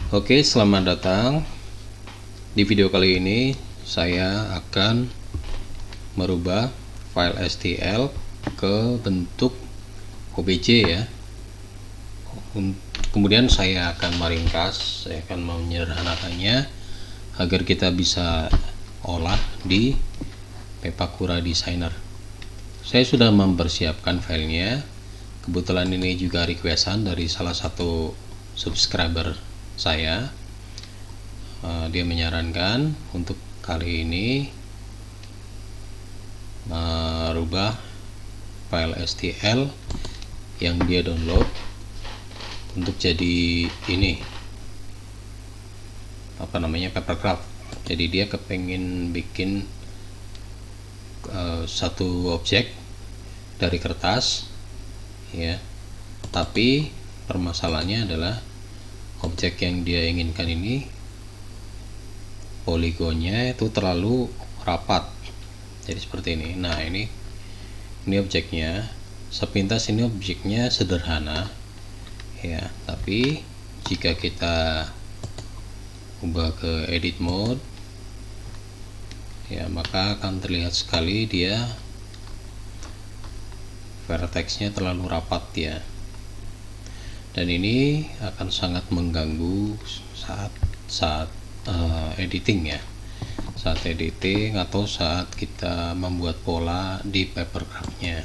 Oke, selamat datang. Di video kali ini saya akan merubah file STL ke bentuk OBJ ya. Kemudian saya akan meringkas, saya akan menyederhanakannya agar kita bisa olah di Pepakura Designer. Saya sudah mempersiapkan filenya. Kebetulan ini juga requestan dari salah satu subscriber saya. Dia menyarankan untuk kali ini merubah file STL yang dia download untuk jadi ini papercraft. Jadi dia kepengen bikin satu objek dari kertas ya, tapi permasalahannya adalah objek yang dia inginkan ini poligonnya itu terlalu rapat, jadi seperti ini. Nah, ini objeknya, sepintas ini objeknya sederhana ya, tapi jika kita ubah ke edit mode ya, maka akan terlihat sekali dia vertexnya terlalu rapat ya, dan ini akan sangat mengganggu saat editing ya, saat editing atau saat kita membuat pola di papercraftnya.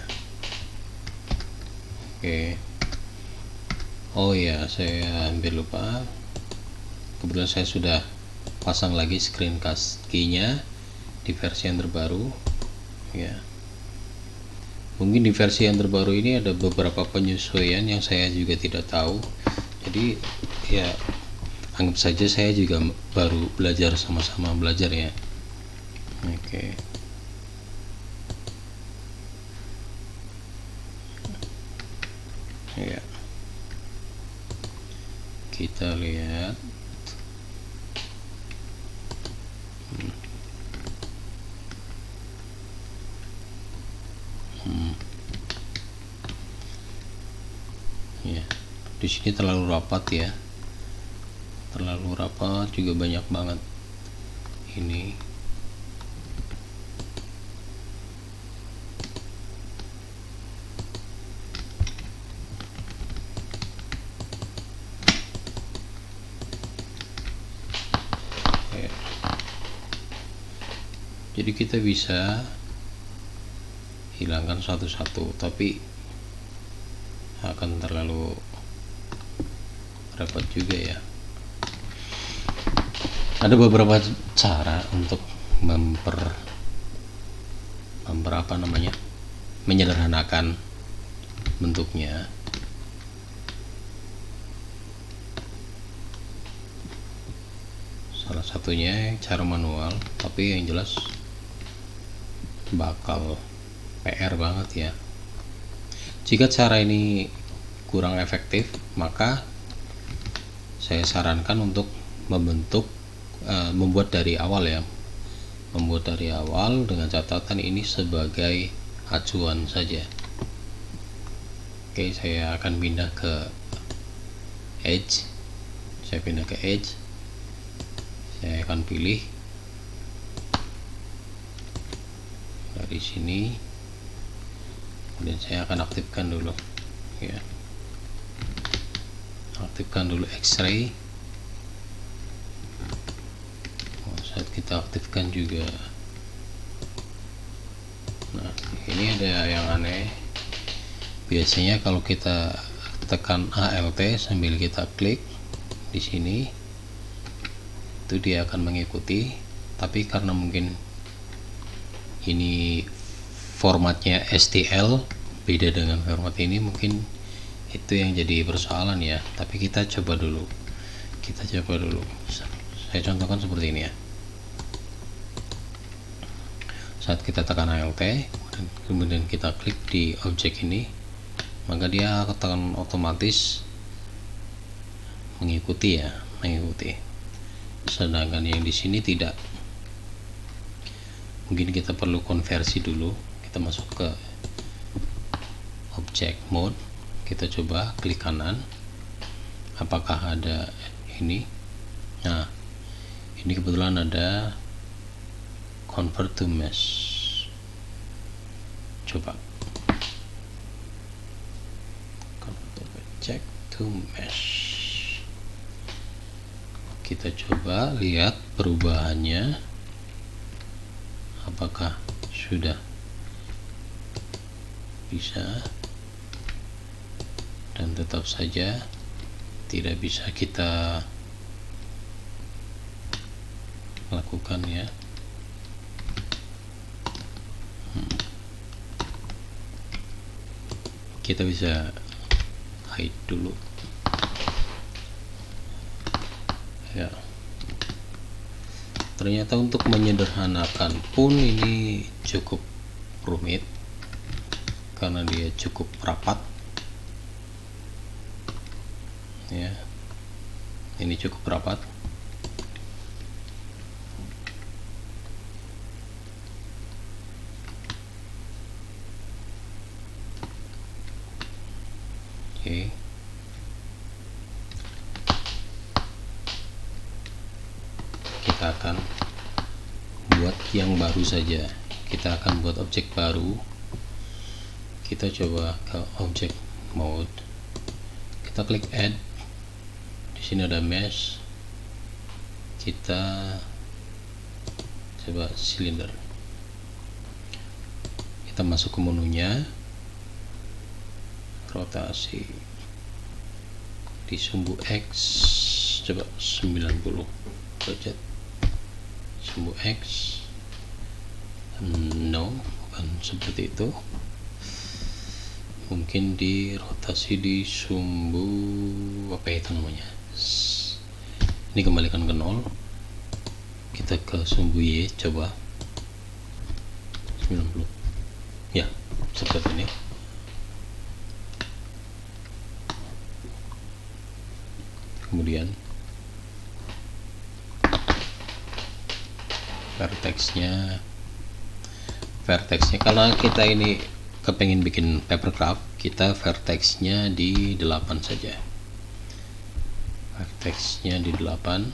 Oke. Oh ya, saya hampir lupa, kebetulan saya sudah pasang lagi screencast key-nya di versi yang terbaru ya. Mungkin di versi yang terbaru ini ada beberapa penyesuaian yang saya juga tidak tahu, jadi ya anggap saja saya juga baru belajar, sama-sama belajar ya. Oke. Ya, kita lihat. Ya, di sini terlalu rapat ya, terlalu rapat juga, banyak banget ini. Ya. Jadi kita bisa hilangkan satu-satu, tapi akan terlalu repot juga ya. Ada beberapa cara untuk menyederhanakan bentuknya. Salah satunya cara manual, tapi yang jelas bakal PR banget ya. Jika cara ini kurang efektif, maka saya sarankan untuk membuat dari awal ya, membuat dari awal dengan catatan ini sebagai acuan saja. Oke, saya akan pindah ke edge. Saya pindah ke edge, saya akan pilih dari sini, kemudian saya akan aktifkan dulu ya, aktifkan dulu X-ray. Saat kita aktifkan juga, nah ini ada yang aneh. Biasanya kalau kita tekan Alt sambil kita klik di sini, itu dia akan mengikuti, tapi karena mungkin ini formatnya STL beda dengan format ini, mungkin itu yang jadi persoalan ya. Tapi kita coba dulu, saya contohkan seperti ini ya. Saat kita tekan Alt kemudian kita klik di objek ini, maka dia akan otomatis mengikuti ya, sedangkan yang di sini tidak. Mungkin kita perlu konversi dulu. Kita masuk ke object mode, kita coba klik kanan, apakah ada ini Nah, ini kebetulan ada convert to mesh. Coba check to mesh, kita coba lihat perubahannya apakah sudah bisa, dan tetap saja tidak bisa kita lakukan ya. Kita bisa hide dulu ya. Ternyata untuk menyederhanakan pun ini cukup rumit karena dia cukup rapat ya. Ini cukup rapat. Oke. Kita akan buat yang baru saja. Kita akan buat objek baru. Kita coba ke object mode. Kita klik add. Di sini ada mesh. Kita coba silinder. Kita masuk ke menunya. Rotasi di sumbu X coba 90 derajat. Sumbu X no, bukan seperti itu. Mungkin di rotasi di sumbu apa itu namanya. Ini kembalikan ke 0. Kita ke sumbu Y coba 90 ya, seperti ini. Kemudian vertexnya kalau kita ini kepengen bikin papercraft, kita vertexnya di 8 saja. Vertexnya di 8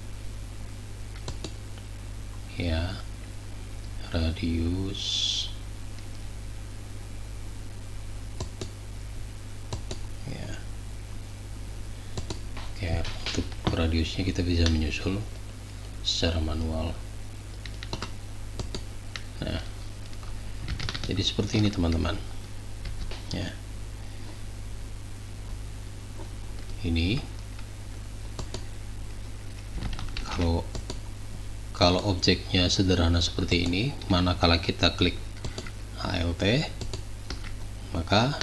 ya. Radius ya. Oke, untuk radiusnya kita bisa menyusul secara manual. Nah, jadi seperti ini teman-teman ya. Ini kalau objeknya sederhana seperti ini, manakala kita klik ALT, maka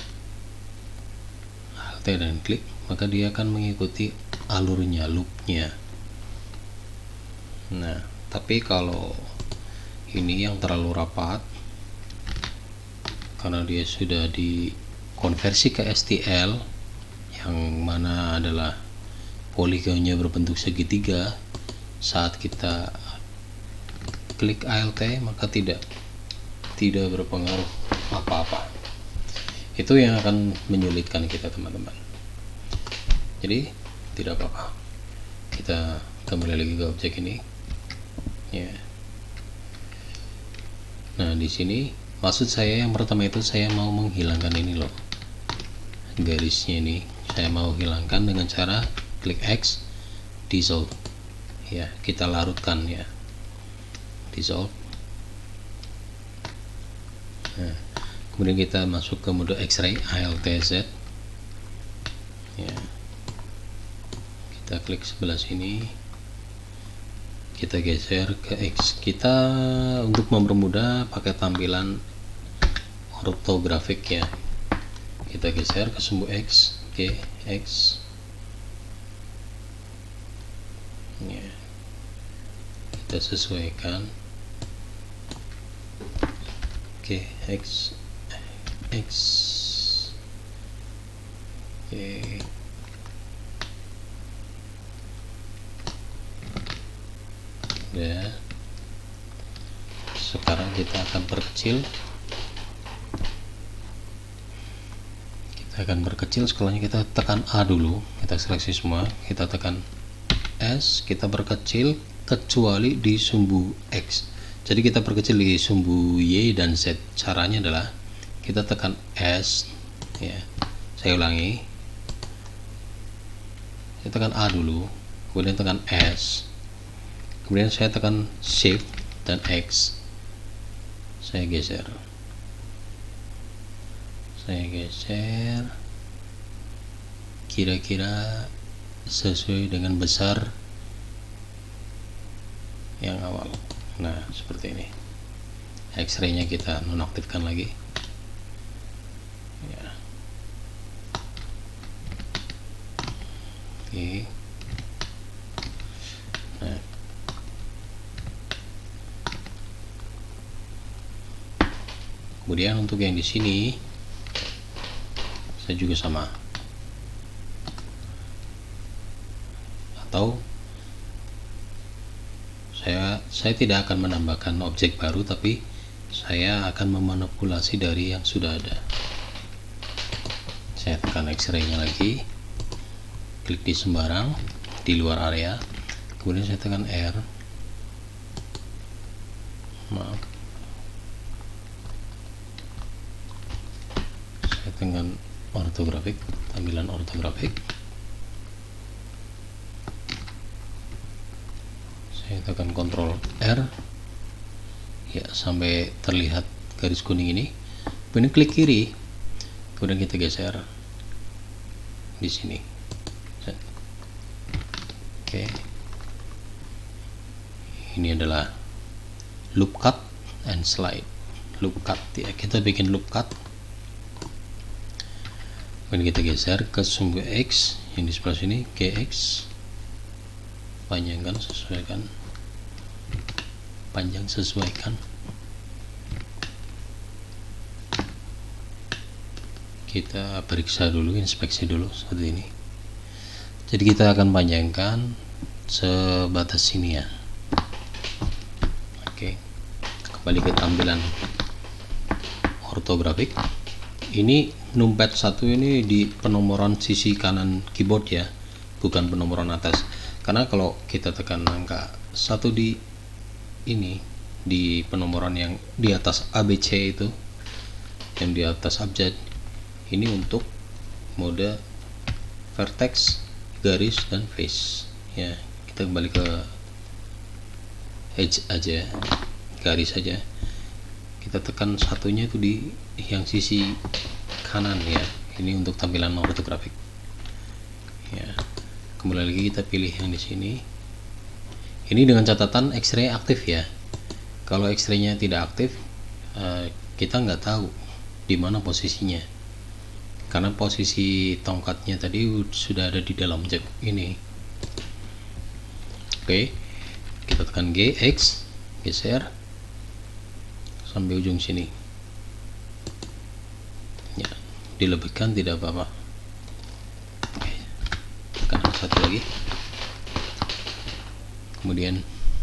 ALT dan klik, maka dia akan mengikuti alurnya, loopnya. Nah, tapi kalau ini yang terlalu rapat, karena dia sudah dikonversi ke STL yang mana adalah poligonnya berbentuk segitiga, saat kita klik ALT maka tidak berpengaruh apa-apa. Itu yang akan menyulitkan kita teman-teman. Jadi tidak apa-apa, kita kembali lagi ke objek ini ya. Nah, di sini maksud saya yang pertama itu saya mau menghilangkan ini loh, garisnya ini saya mau hilangkan dengan cara klik X, dissolve ya, kita larutkan ya, dissolve. Nah, kemudian kita masuk ke mode X-ray ALTZ ya. Kita klik sebelah sini, kita geser ke X. Kita untuk mempermudah pakai tampilan ortografik ya, kita geser ke sumbu X. Oke, X ya, kita sesuaikan. Oke, X oke. Ya, sekarang kita akan perkecil. Setelahnya kita tekan A dulu, kita seleksi semua, kita tekan S, kita perkecil kecuali di sumbu X. Jadi kita perkecil di sumbu Y dan Z. Caranya adalah kita tekan S, ya. Saya ulangi. Saya tekan A dulu, kemudian tekan S, kemudian saya tekan Shift dan X. Saya geser kira-kira sesuai dengan besar yang awal. Nah, seperti ini. X-ray nya kita nonaktifkan lagi ya. Oke. Nah, kemudian untuk yang di sini saya juga sama, atau saya tidak akan menambahkan objek baru, tapi saya akan memanipulasi dari yang sudah ada. Saya tekan X-ray nya lagi, klik di sembarang di luar area, kemudian saya tekan R, maaf, saya tekan ortografik, tampilan ortografik, saya tekan Ctrl R ya sampai terlihat garis kuning ini, kemudian klik kiri, kemudian kita geser di sini. Oke, ini adalah loop cut and slide. Loop cut ya, kita bikin loop cut, kemudian kita geser ke sumbu X yang di sebelah sini, GX, panjangkan, sesuaikan, panjang sesuaikan. Kita periksa dulu, inspeksi dulu seperti ini. Jadi kita akan panjangkan sebatas sini ya. Oke, kembali ke tampilan ortografik. Ini numpad 1 ini di penomoran sisi kanan keyboard ya, bukan penomoran atas. Karena kalau kita tekan angka 1 di ini, di penomoran yang di atas ABC itu, yang di atas abjad, ini untuk mode vertex, garis, dan face ya. Kita kembali ke edge aja, garis saja. Kita tekan satunya itu di yang sisi kanan ya. Ini untuk tampilan ortografik ya. Kembali lagi kita pilih yang di sini. Ini dengan catatan X-ray aktif ya. Kalau X-ray nya tidak aktif, kita nggak tahu di mana posisinya, karena posisi tongkatnya tadi sudah ada di dalam jok ini. Oke, kita tekan G, X, geser sampai ujung sini ya, dilebihkan tidak apa-apa. Oke, tekan satu lagi, kemudian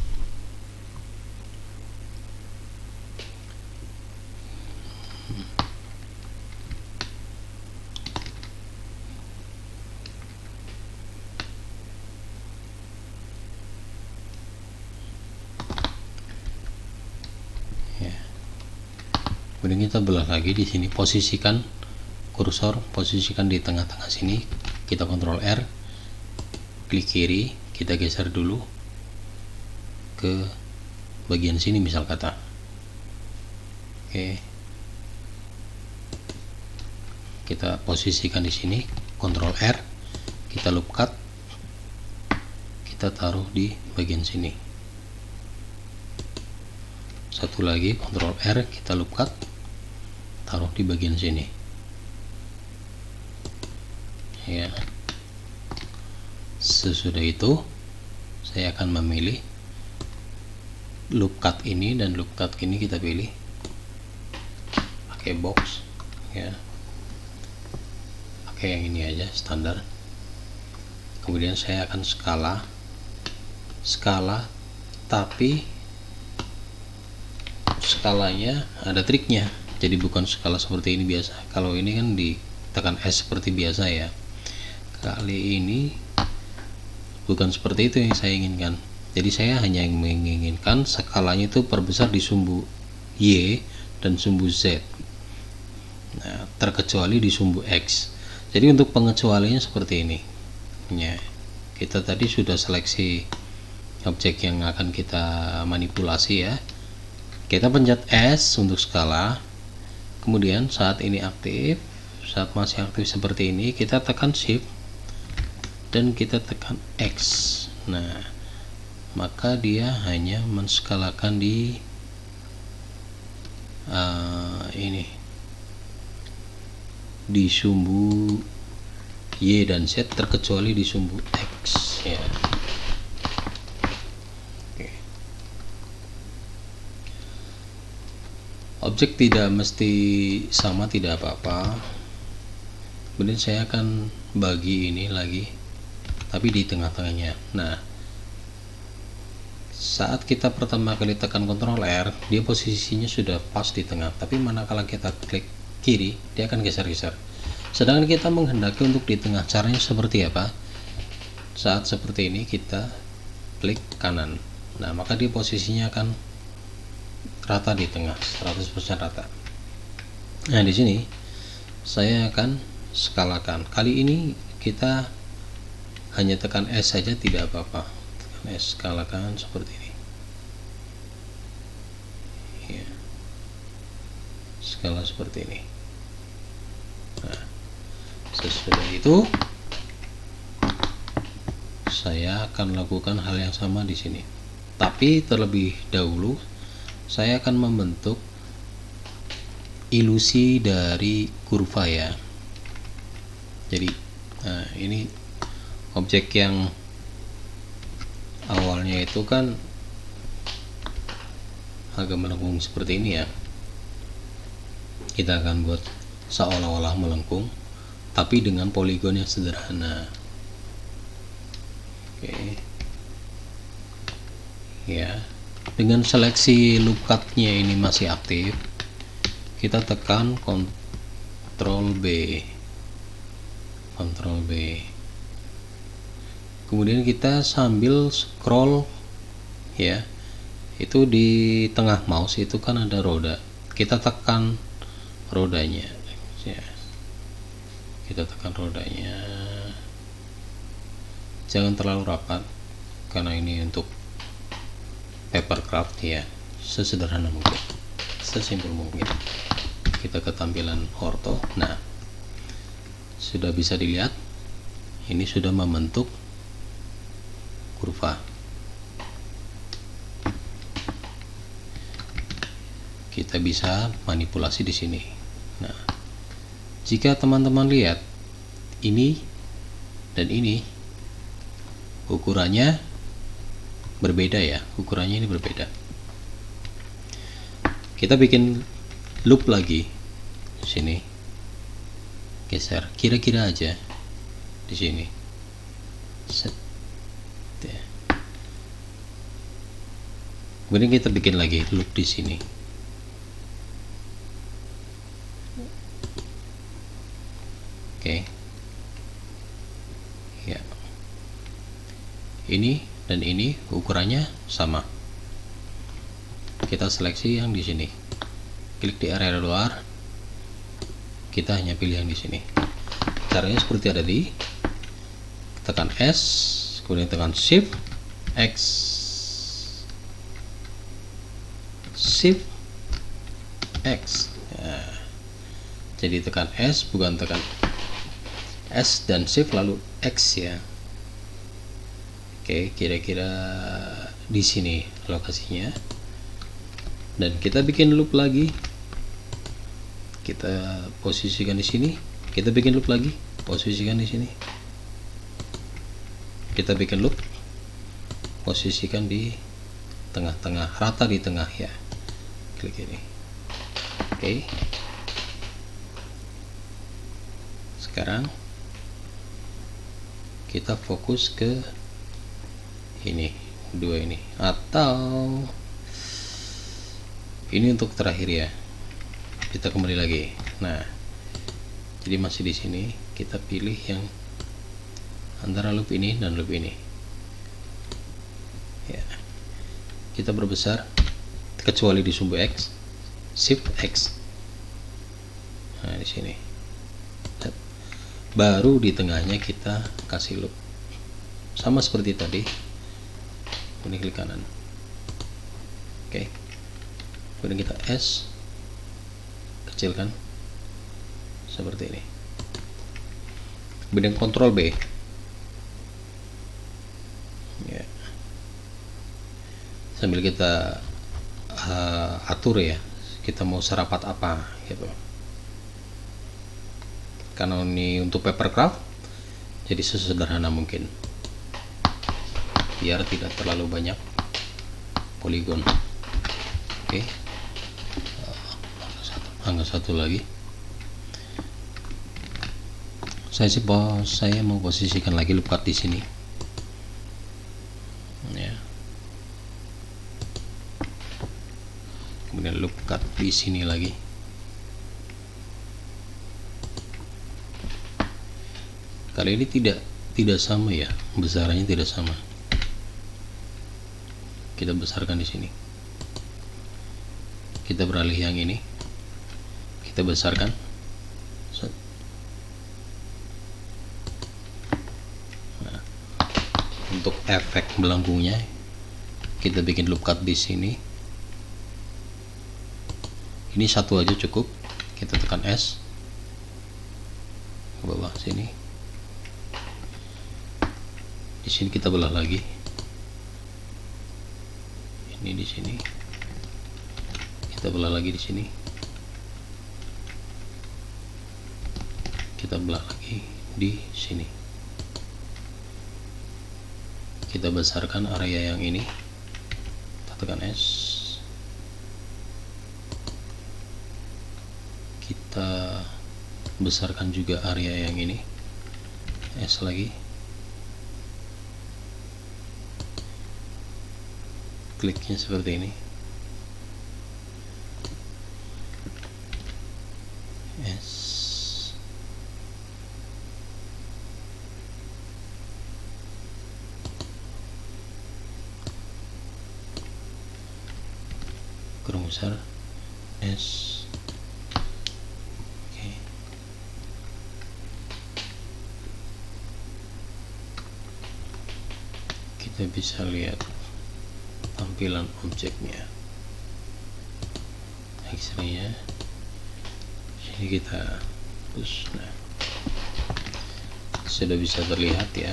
kemudian kita belah lagi di sini, posisikan kursor, posisikan di tengah-tengah sini, kita Ctrl R, klik kiri, kita geser dulu ke bagian sini misal kata. Oke, kita posisikan di sini, Ctrl R, kita loop cut, kita taruh di bagian sini. Satu lagi, Ctrl R, kita loop cut, taruh di bagian sini ya. Sesudah itu saya akan memilih loop cut ini dan loop cut ini, kita pilih pakai box ya, pakai yang ini aja standar. Kemudian saya akan skala, tapi skalanya ada triknya. Jadi bukan skala seperti ini biasa. Kalau ini kan ditekan S seperti biasa ya. Kali ini bukan seperti itu yang saya inginkan. Jadi saya hanya menginginkan skalanya itu perbesar di sumbu Y dan sumbu Z, nah, terkecuali di sumbu X. Jadi untuk pengecualiannya seperti ini ya. Kita tadi sudah seleksi objek yang akan kita manipulasi ya. Kita pencet S untuk skala, kemudian saat ini aktif, saat masih aktif seperti ini kita tekan shift dan kita tekan X. Nah, maka dia hanya menskalakan di ini di sumbu Y dan Z, terkecuali di sumbu X ya. Objek tidak mesti sama, tidak apa-apa. Kemudian saya akan bagi ini lagi, tapi di tengah-tengahnya. Nah, saat kita pertama kali tekan Ctrl R, dia posisinya sudah pas di tengah. Tapi manakala kita klik kiri, dia akan geser-geser. Sedangkan kita menghendaki untuk di tengah. Caranya seperti apa? Saat seperti ini kita klik kanan. Nah, maka dia posisinya akan rata di tengah, 100% rata. Nah, di sini saya akan skalakan. Kali ini kita hanya tekan S saja, tidak apa-apa. Tekan S, skalakan seperti ini ya. Skala seperti ini. Nah, sesudah itu saya akan lakukan hal yang sama di sini. Tapi terlebih dahulu saya akan membentuk ilusi dari kurva ya. Jadi nah, ini objek yang awalnya itu kan agak melengkung seperti ini ya. Kita akan buat seolah-olah melengkung, tapi dengan poligon yang sederhana. Oke ya. Dengan seleksi loop cut-nya ini masih aktif, kita tekan Ctrl B, kemudian kita sambil scroll ya. Itu di tengah mouse itu kan ada roda, kita tekan rodanya ya. Kita tekan rodanya, jangan terlalu rapat karena ini untuk papercraft ya. Sesederhana mungkin, sesimpel mungkin. Kita ke tampilan ortho. Nah, sudah bisa dilihat ini sudah membentuk kurva. Kita bisa manipulasi di sini. Nah, jika teman-teman lihat ini dan ini ukurannya berbeda ya, ukurannya ini berbeda. Kita bikin loop lagi di sini, geser kira-kira aja di sini. Set. Kemudian kita bikin lagi loop di sini. Oke. Ya. Ini dan ini ukurannya sama. Kita seleksi yang di sini. Klik di area luar. Kita hanya pilih yang di sini. Caranya seperti ada di tekan S, kemudian tekan Shift X, Shift X. Ya. Jadi tekan S, bukan tekan S dan Shift lalu X ya. Oke, kira-kira di sini lokasinya. Dan kita bikin loop lagi. Kita posisikan di sini. Kita bikin loop lagi, posisikan di sini. Kita bikin loop, posisikan di tengah-tengah, rata di tengah ya. Klik ini. Oke. Sekarang kita fokus ke ini, dua ini, atau ini untuk terakhir ya. Kita kembali lagi. Nah, jadi masih di sini, kita pilih yang antara loop ini dan loop ini. ya. Kita berbesar kecuali di sumbu X, Shift X. Nah, di sini. Baru di tengahnya kita kasih loop. Sama seperti tadi. Ini klik kanan. Oke. Kemudian kita S, kecilkan seperti ini. Kemudian Ctrl B. Ya. Sambil kita atur ya, kita mau serapat apa gitu. Karena ini untuk papercraft, jadi sesederhana mungkin, biar tidak terlalu banyak poligon. Oke, angka satu lagi. Saya mau posisikan lagi loop cut di sini. Ya. Kemudian loop cut di sini lagi. Kali ini tidak sama ya, besarannya tidak sama. Kita besarkan di sini. Kita beralih yang ini. Kita besarkan. Nah, untuk efek melengkungnya, kita bikin loop cut di sini. Ini satu aja cukup. Kita tekan S ke bawah sini. Di sini kita belah lagi. Ini di sini. Kita belah lagi di sini. Kita belah lagi di sini. Kita besarkan area yang ini. Kita tekan S. Kita besarkan juga area yang ini. S lagi. Kliknya seperti ini. S. Kurang besar. S. Oke. Kita bisa lihat tampilan objeknya, X-ray-nya. Sini kita push. Nah, sudah bisa terlihat ya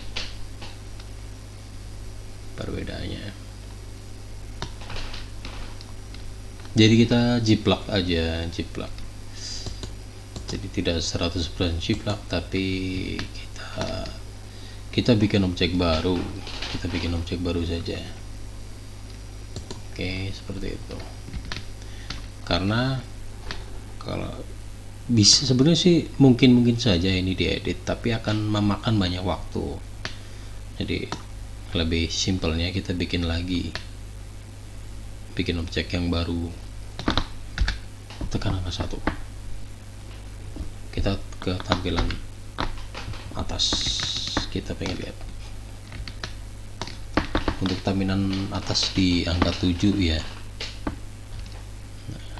perbedaannya. Jadi kita jiplak aja, jiplak. Jadi tidak 100% jiplak, tapi kita bikin objek baru. Kita bikin objek baru saja. Oke, seperti itu. Karena kalau bisa sebenarnya sih mungkin saja ini diedit, tapi akan memakan banyak waktu. Jadi lebih simpelnya kita bikin lagi, bikin objek yang baru. Tekan angka 1. Kita ke tampilan atas. Kita pengen lihat. Untuk tampilan atas di angka 7 ya. Nah,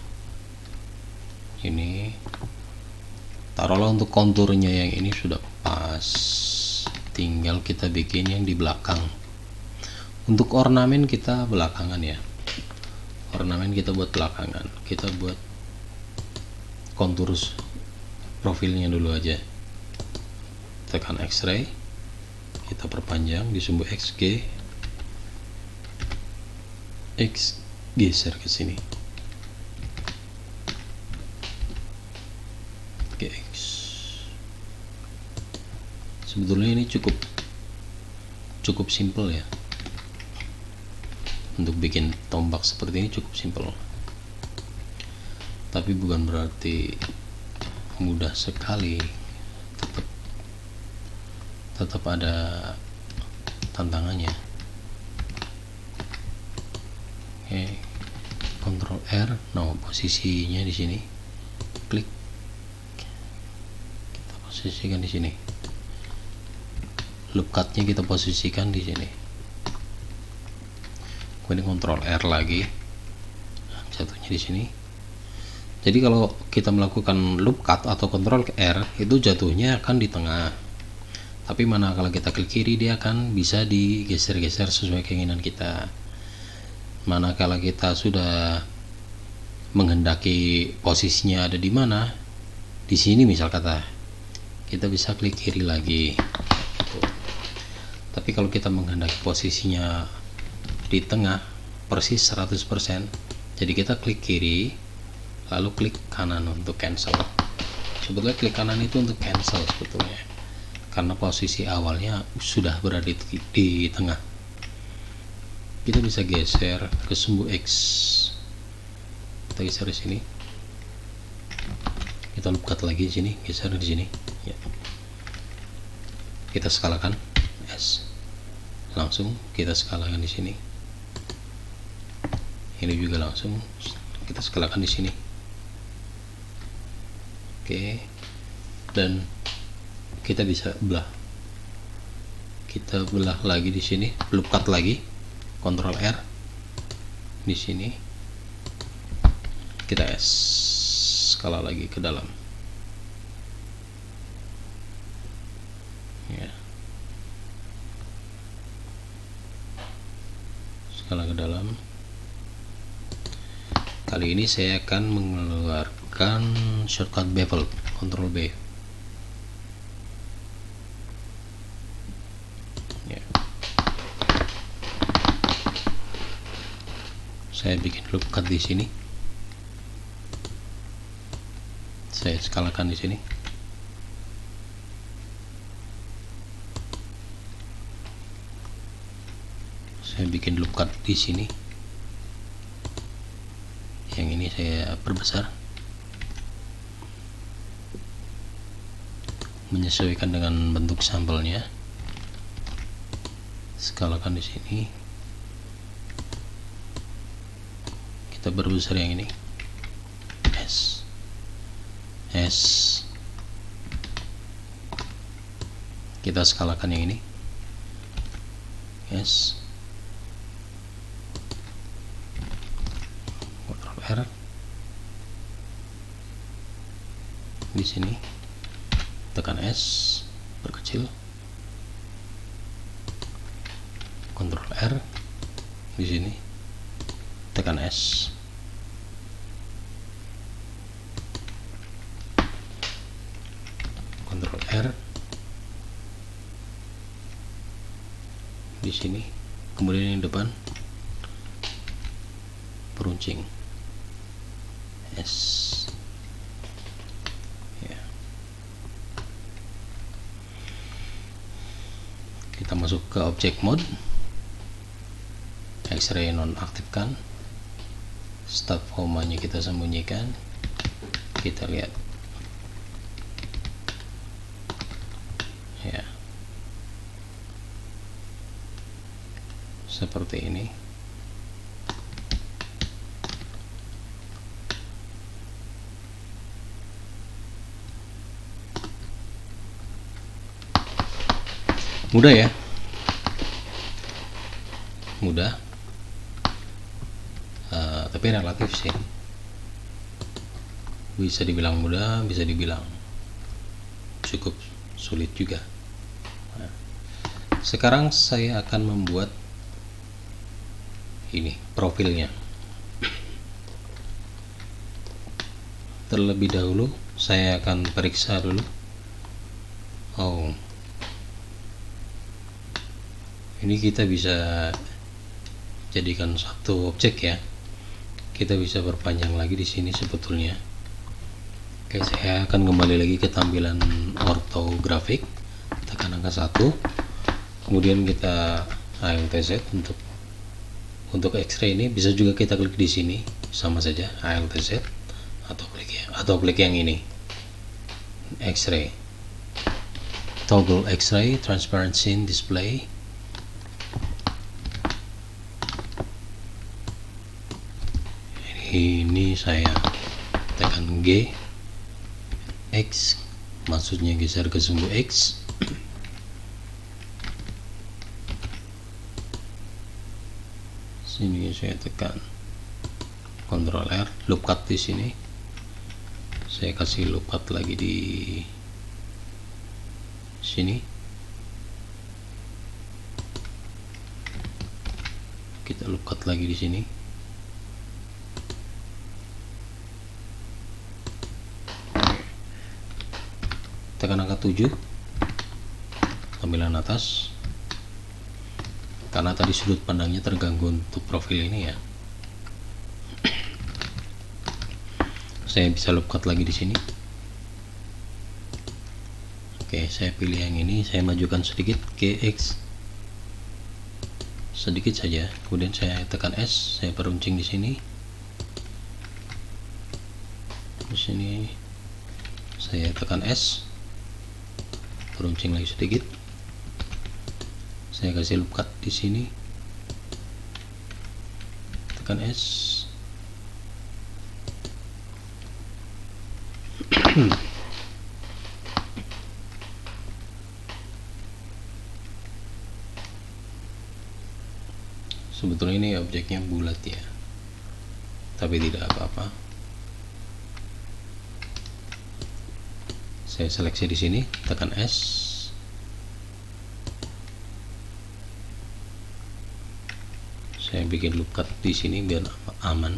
ini taruhlah untuk konturnya yang ini sudah pas, tinggal kita bikin yang di belakang. Untuk ornamen kita belakangan ya, ornamen kita buat belakangan. Kita buat kontur profilnya dulu aja. Tekan X-ray, kita perpanjang di sumbu XG. X geser ke sini. X. Sebetulnya ini cukup simple ya. Untuk bikin tombak seperti ini cukup simple. Tapi bukan berarti mudah sekali. Tetap ada tantangannya. Oke, Ctrl R, nah posisinya di sini, klik, kita posisikan di sini, loop cutnya kita posisikan di sini. kemudian Ctrl R lagi, jatuhnya di sini. Jadi kalau kita melakukan loop cut atau Ctrl R itu jatuhnya akan di tengah, tapi kalau kita klik kiri dia akan bisa digeser-geser sesuai keinginan kita. Manakala kita sudah menghendaki posisinya ada di mana, di sini misal kata, kita bisa klik kiri lagi gitu. Tapi kalau kita menghendaki posisinya di tengah persis 100%, jadi kita klik kiri lalu klik kanan untuk cancel. Sebetulnya klik kanan itu untuk cancel sebetulnya, karena posisi awalnya sudah berada di tengah. Kita bisa geser ke sumbu X, kita geser di sini, kita loop cut lagi di sini, geser di sini ya. Kita skalakan S, langsung kita skalakan di sini. Ini juga langsung kita skalakan di sini. Oke, dan kita bisa belah. Kita belah lagi di sini, loop cut lagi, Ctrl R di sini. Kita skala lagi ke dalam. Ya. Skala ke dalam. Kali ini saya akan mengeluarkan shortcut bevel, Ctrl B. Ya. Saya bikin loop cut di sini. Saya skalakan di sini. Saya bikin loop cut di sini. Yang ini saya perbesar, menyesuaikan dengan bentuk sampelnya. Skalakan di sini. Kita perbesar yang ini. S. Kita skalakan yang ini. S. R di sini, tekan S, perkecil, Ctrl R di sini, tekan S, Ctrl R di sini, kemudian yang depan peruncing S. Ya. Kita masuk ke object mode, X-ray nonaktifkan, start komanya kita sembunyikan. Kita lihat ya, seperti ini. Mudah ya, mudah, tapi relatif sih. Bisa dibilang mudah, bisa dibilang cukup sulit juga. Nah, sekarang saya akan membuat ini profilnya. Terlebih dahulu saya akan periksa dulu. Ini kita bisa jadikan satu objek ya. Kita bisa perpanjang lagi di sini sebetulnya. Oke, saya akan kembali lagi ke tampilan ortografik. Tekan angka 1. Kemudian kita Alt Z untuk X-ray ini bisa juga kita klik di sini, sama saja Alt Z atau klik yang ini. X-ray. Toggle X-ray transparency display. Ini saya tekan G, X, maksudnya geser ke sumbu X. Sini saya tekan Ctrl R, loop cut di sini. Saya kasih loop cut lagi di sini. Kita loop cut lagi di sini. Tekan angka 7, tampilan atas, karena tadi sudut pandangnya terganggu untuk profil ini ya. Saya bisa loop cut lagi di sini. Oke, saya pilih yang ini, saya majukan sedikit GX, sedikit saja. Kemudian saya tekan S, saya peruncing di sini. Di sini saya tekan S, peruncing lagi sedikit. Saya kasih loop cut di sini, tekan S. Sebetulnya ini objeknya bulat ya, tapi tidak apa-apa. Saya seleksi di sini, tekan S. Saya bikin loop cut di sini biar aman.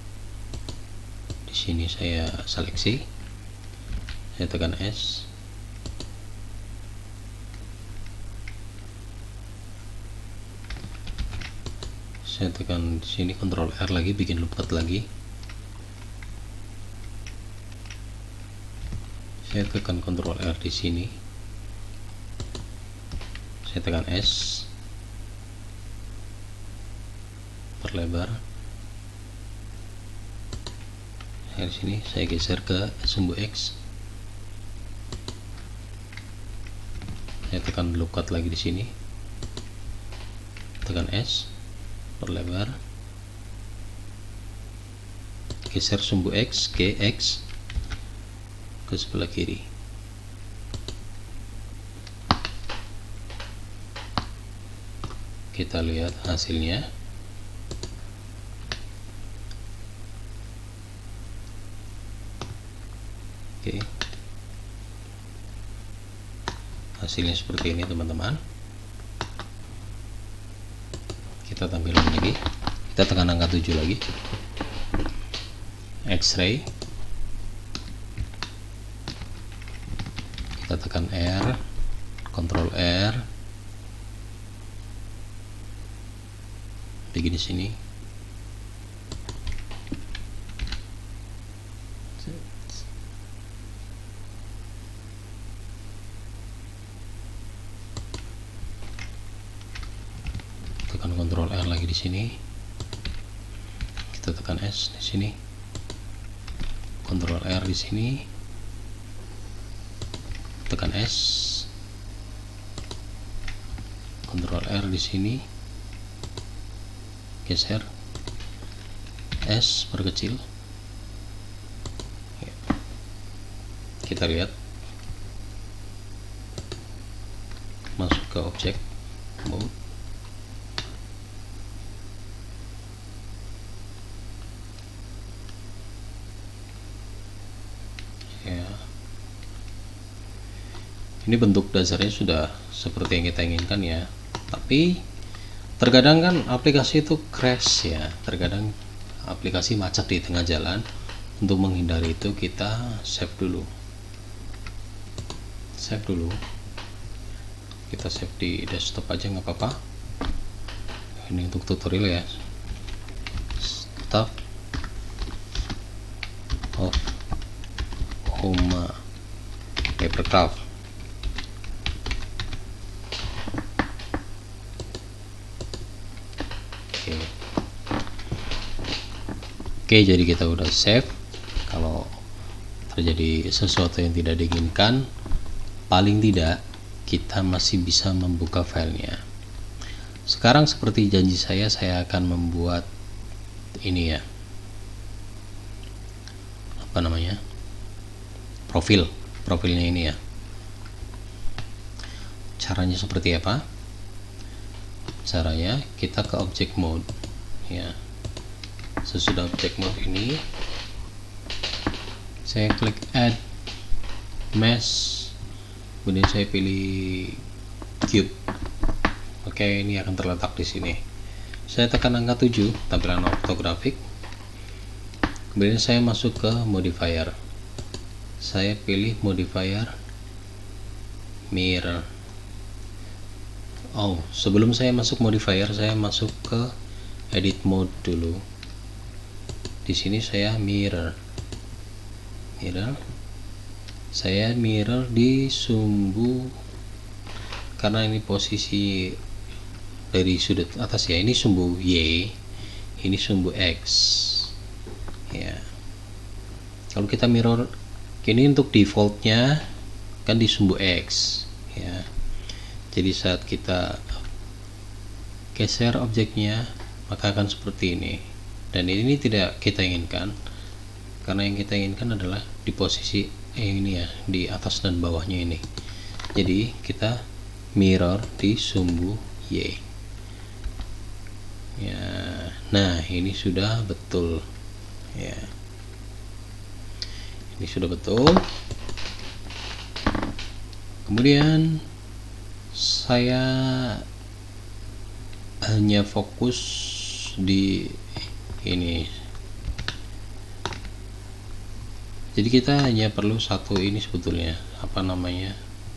Di sini saya seleksi, saya tekan S. Saya tekan di sini Ctrl R lagi, bikin loop cut lagi. Saya tekan Ctrl R di sini. Saya tekan S, perlebar. Di sini saya geser ke sumbu X. Saya tekan loop cut lagi di sini. Tekan S, perlebar. Geser sumbu X, GX ke sebelah kiri. Kita lihat hasilnya. Oke, hasilnya seperti ini teman-teman. Kita tampilkan lagi, kita tekan angka 7 lagi, X-ray, kita tekan R, Ctrl R, bikin di sini. Tekan Ctrl R lagi di sini. Kita tekan S di sini. Ctrl R di sini. Tekan S. Ctrl R di sini. Geser. S perkecil. Kita lihat. Masuk ke objek mode. Ya. Ini bentuk dasarnya sudah seperti yang kita inginkan ya. Tapi terkadang kan aplikasi itu crash ya. Terkadang aplikasi macet di tengah jalan. Untuk menghindari itu kita save dulu. Save dulu. Kita save di desktop aja nggak apa-apa. Ini untuk tutorial ya. Stop of Home Papercraft. Oke, jadi kita udah save. Kalau terjadi sesuatu yang tidak diinginkan, paling tidak kita masih bisa membuka filenya. Sekarang seperti janji saya akan membuat ini ya, apa namanya, profilnya ini ya. Caranya seperti apa? Caranya kita ke object mode ya. Sesudah object mode ini saya klik add mesh, kemudian saya pilih cube. Oke, ini akan terletak di sini. Saya tekan angka 7 tampilan ortografik, kemudian saya masuk ke modifier. Saya pilih modifier mirror. Oh, sebelum saya masuk modifier, saya masuk ke edit mode dulu. Di sini saya mirror. Saya mirror di sumbu, karena ini posisi dari sudut atas ya. Ini sumbu Y, ini sumbu X. Ya. Kalau kita mirror, ini untuk defaultnya kan di sumbu X. Ya. Jadi saat kita geser objeknya, maka akan seperti ini. Dan ini tidak kita inginkan, karena yang kita inginkan adalah di posisi ini ya, di atas dan bawahnya ini. Jadi kita mirror di sumbu Y. Ya, nah ini sudah betul. Ya, ini sudah betul. Kemudian saya hanya fokus di ini. Jadi kita hanya perlu satu ini sebetulnya, apa namanya,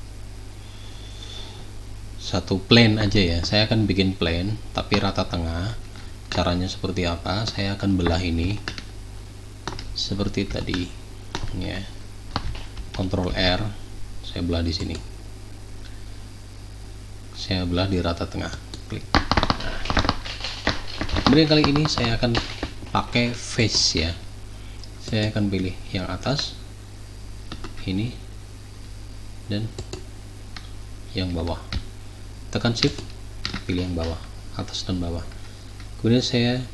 satu plane aja ya. Saya akan bikin plane tapi rata tengah. Caranya seperti apa? Saya akan belah ini seperti tadi ya. Ctrl R, saya belah di sini. Saya belah di rata tengah, klik. Nah, kemudian kali ini saya akan pakai face ya. Saya akan pilih yang atas ini dan yang bawah. Tekan shift, pilih yang bawah, atas dan bawah. Kemudian saya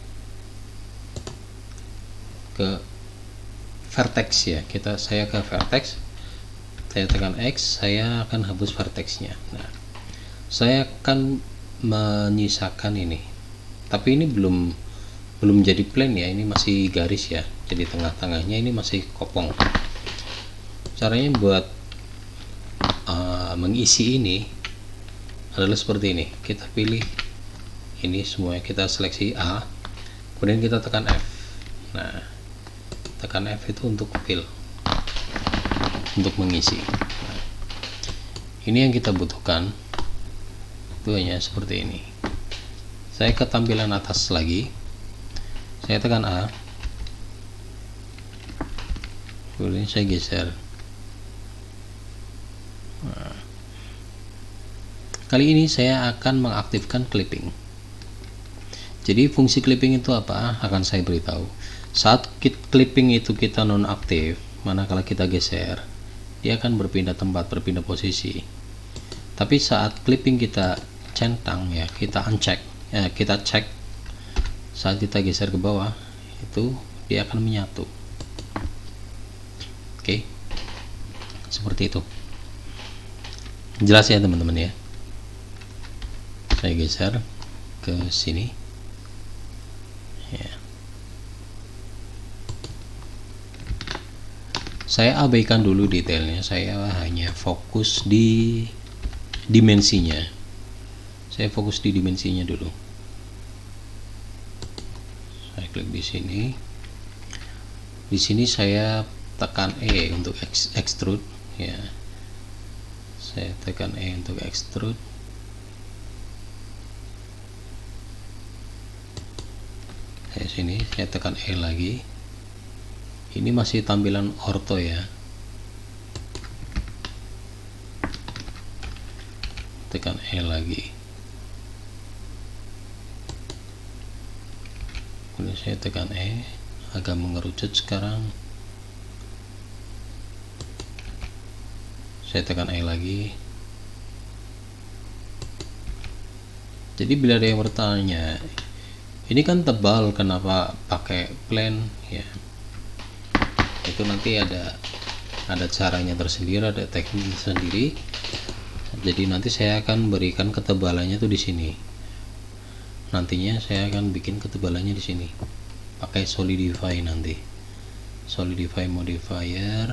ke vertex ya. Saya ke vertex. Saya tekan X, saya akan hapus vertexnya. Nah, saya akan menyisakan ini, tapi ini belum jadi plane ya, ini masih garis ya. Jadi tengah-tengahnya ini masih kopong. Caranya buat mengisi ini adalah seperti ini. Kita pilih ini semuanya, kita seleksi A, kemudian kita tekan F. Nah, tekan F itu untuk fill, untuk mengisi. Nah, ini yang kita butuhkan. Itu hanya seperti ini. Saya ke tampilan atas lagi, saya tekan A, kemudian saya geser. Nah, kali ini saya akan mengaktifkan clipping. Jadi fungsi clipping itu apa? Akan saya beritahu. Saat clipping itu kita nonaktif, manakala kita geser, dia akan berpindah tempat, berpindah posisi. Tapi saat clipping kita centang ya, kita uncheck ya, kita cek, saat kita geser ke bawah itu dia akan menyatu. Oke, seperti itu. Jelas ya teman-teman ya. Saya geser ke sini ya. Saya abaikan dulu detailnya, saya hanya fokus di dimensinya. Saya fokus di dimensinya dulu. Saya klik di sini. Di sini saya tekan E untuk extrude ya. Saya tekan E untuk extrude. Sini saya tekan E lagi. Ini masih tampilan ortho ya. Tekan E lagi. Kemudian saya tekan E, agak mengerucut sekarang. Saya tekan E lagi. Jadi bila ada yang bertanya, ini kan tebal, kenapa pakai plane ya? Itu nanti ada caranya tersendiri, ada teknik sendiri. Jadi nanti saya akan berikan ketebalannya tuh di sini. nantinya saya akan bikin ketebalannya di sini pakai solidify. Nanti solidify modifier,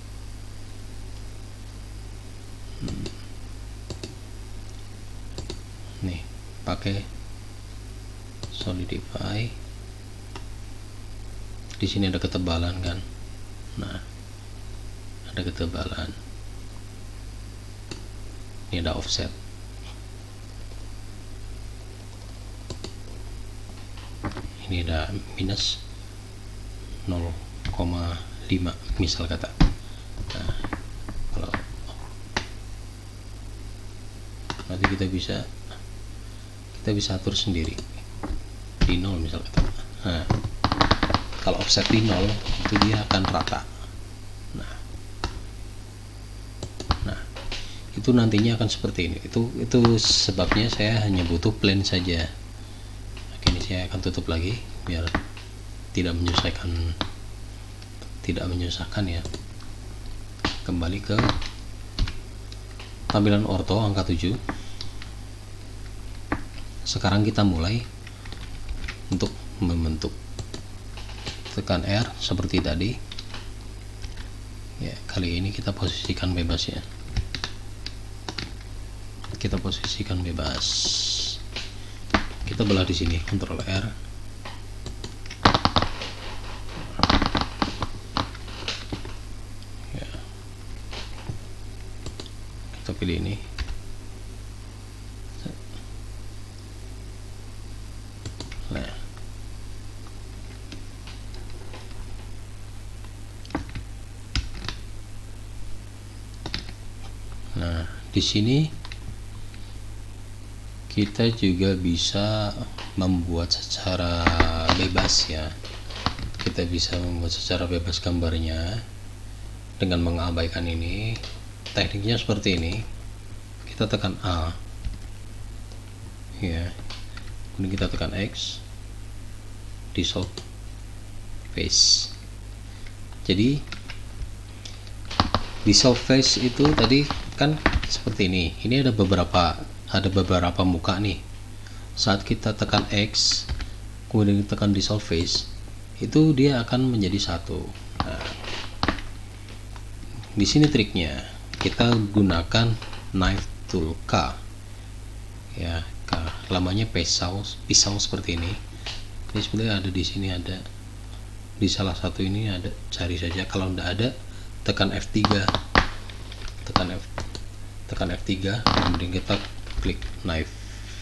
nih pakai solidify. Di sini ada ketebalan kan, nah ada ketebalan, ini ada offset. Ini ada minus 0,5 misal kata. Nah, kalau nanti kita bisa atur sendiri di 0 misal kata. Nah, kalau offset di 0 itu dia akan rata. Nah, itu nantinya akan seperti ini. Itu sebabnya saya hanya butuh plane saja. Oke, ini saya akan tutup lagi biar tidak menyusahkan ya. Kembali ke tampilan ortho angka 7. Sekarang kita mulai untuk membentuk. Tekan R seperti tadi ya. Kali ini kita posisikan bebas ya, kita posisikan bebas. Kita belah di sini, Ctrl R. Ya. Kita pilih ini. Nah, di sini kita juga bisa membuat secara bebas ya. Kita bisa membuat secara bebas gambarnya dengan mengabaikan ini. Tekniknya seperti ini. Kita tekan A ya, kemudian kita tekan X, dissolve face. Jadi dissolve face itu tadi kan seperti ini. Ini ada beberapa muka nih. Saat kita tekan X kemudian kita tekan dissolve face, itu dia akan menjadi satu. Nah, di sini triknya kita gunakan knife tool K ya, K lamanya pisau seperti ini. Ini sebenarnya ada di sini, ada di salah satu ini ada, cari saja. Kalau tidak ada tekan F3, tekan F3, kemudian kita klik knife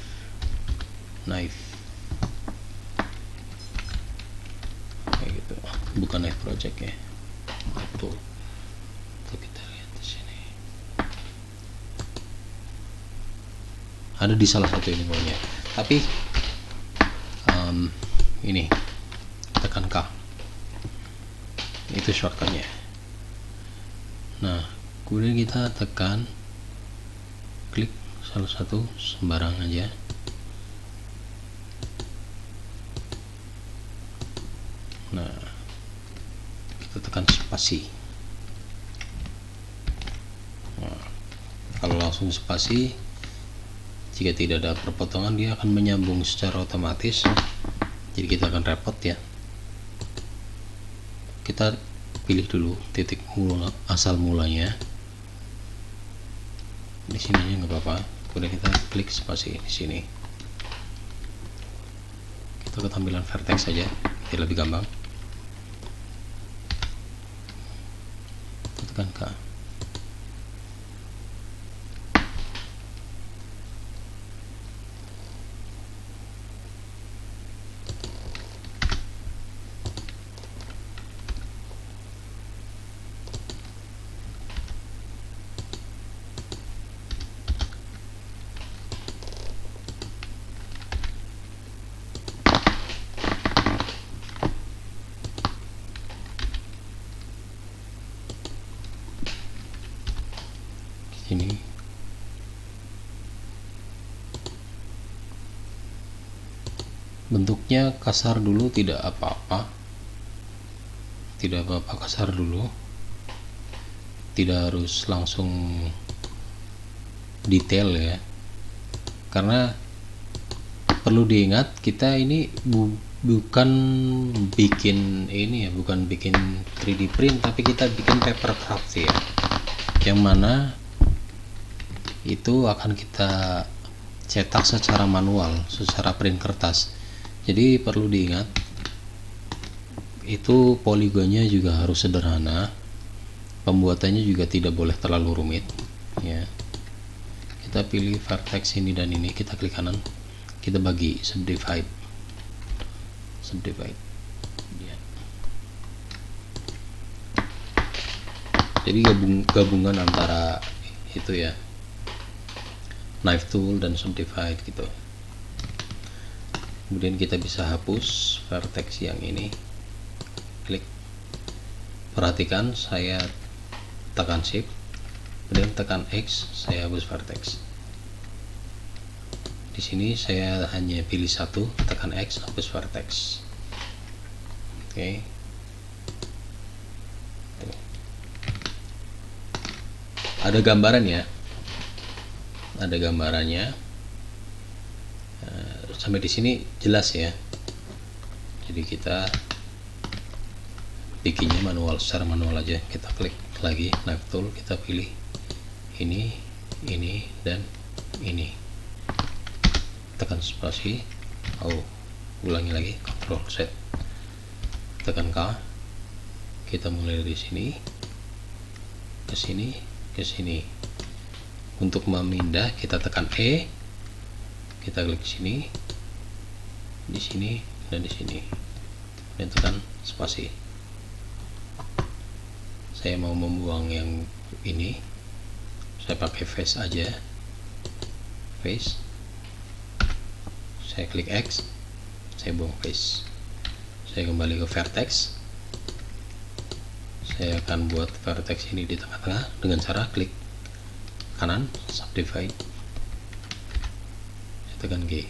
kayak gitu, bukan knife project ya, betul. Kita lihat di sini ada di salah satu ini pokoknya, tapi ini tekan K, itu shortcutnya. Nah, kemudian kita tekan klik salah satu sembarang aja. Nah, kita tekan spasi. Nah, kalau langsung spasi, jika tidak ada perpotongan dia akan menyambung secara otomatis, jadi kita akan repot ya. Kita pilih dulu titik asal mulanya di sini aja nggak apa-apa, kemudian kita klik spasi di sini. Kita ke tampilan vertex saja biar lebih gampang. Tekan K. Ini bentuknya kasar dulu, tidak apa-apa, kasar dulu, tidak harus langsung detail ya, karena perlu diingat, kita ini bukan bikin ini ya, bukan bikin 3D print, tapi kita bikin paper craft ya, yang mana itu akan kita cetak secara manual, secara print kertas. Jadi perlu diingat, itu poligonnya juga harus sederhana, pembuatannya juga tidak boleh terlalu rumit ya. Kita pilih vertex ini dan ini, kita klik kanan, kita bagi, subdivide ya. Jadi gabungan antara itu ya, knife tool dan subdivide gitu. Kemudian kita bisa hapus vertex yang ini, klik, perhatikan saya tekan shift, kemudian tekan X, saya hapus vertex. Di sini saya hanya pilih satu, tekan X, hapus vertex. Oke. Ada gambaran ya, ada gambarannya. Sampai di sini jelas ya. Jadi kita bikinnya manual, secara manual aja. Kita klik lagi knife tool, kita pilih ini dan ini, tekan spasi, ulangi lagi, Ctrl Z, tekan K, kita mulai dari sini ke sini ke sini. Untuk memindah kita tekan E, kita klik sini, di sini dan di sini, dan tekan spasi. Saya mau membuang yang ini, saya pakai face aja, face, saya klik X, saya buang face, saya kembali ke vertex. Saya akan buat vertex ini di tengah-tengah dengan cara klik kanan, subdivide, saya tekan G.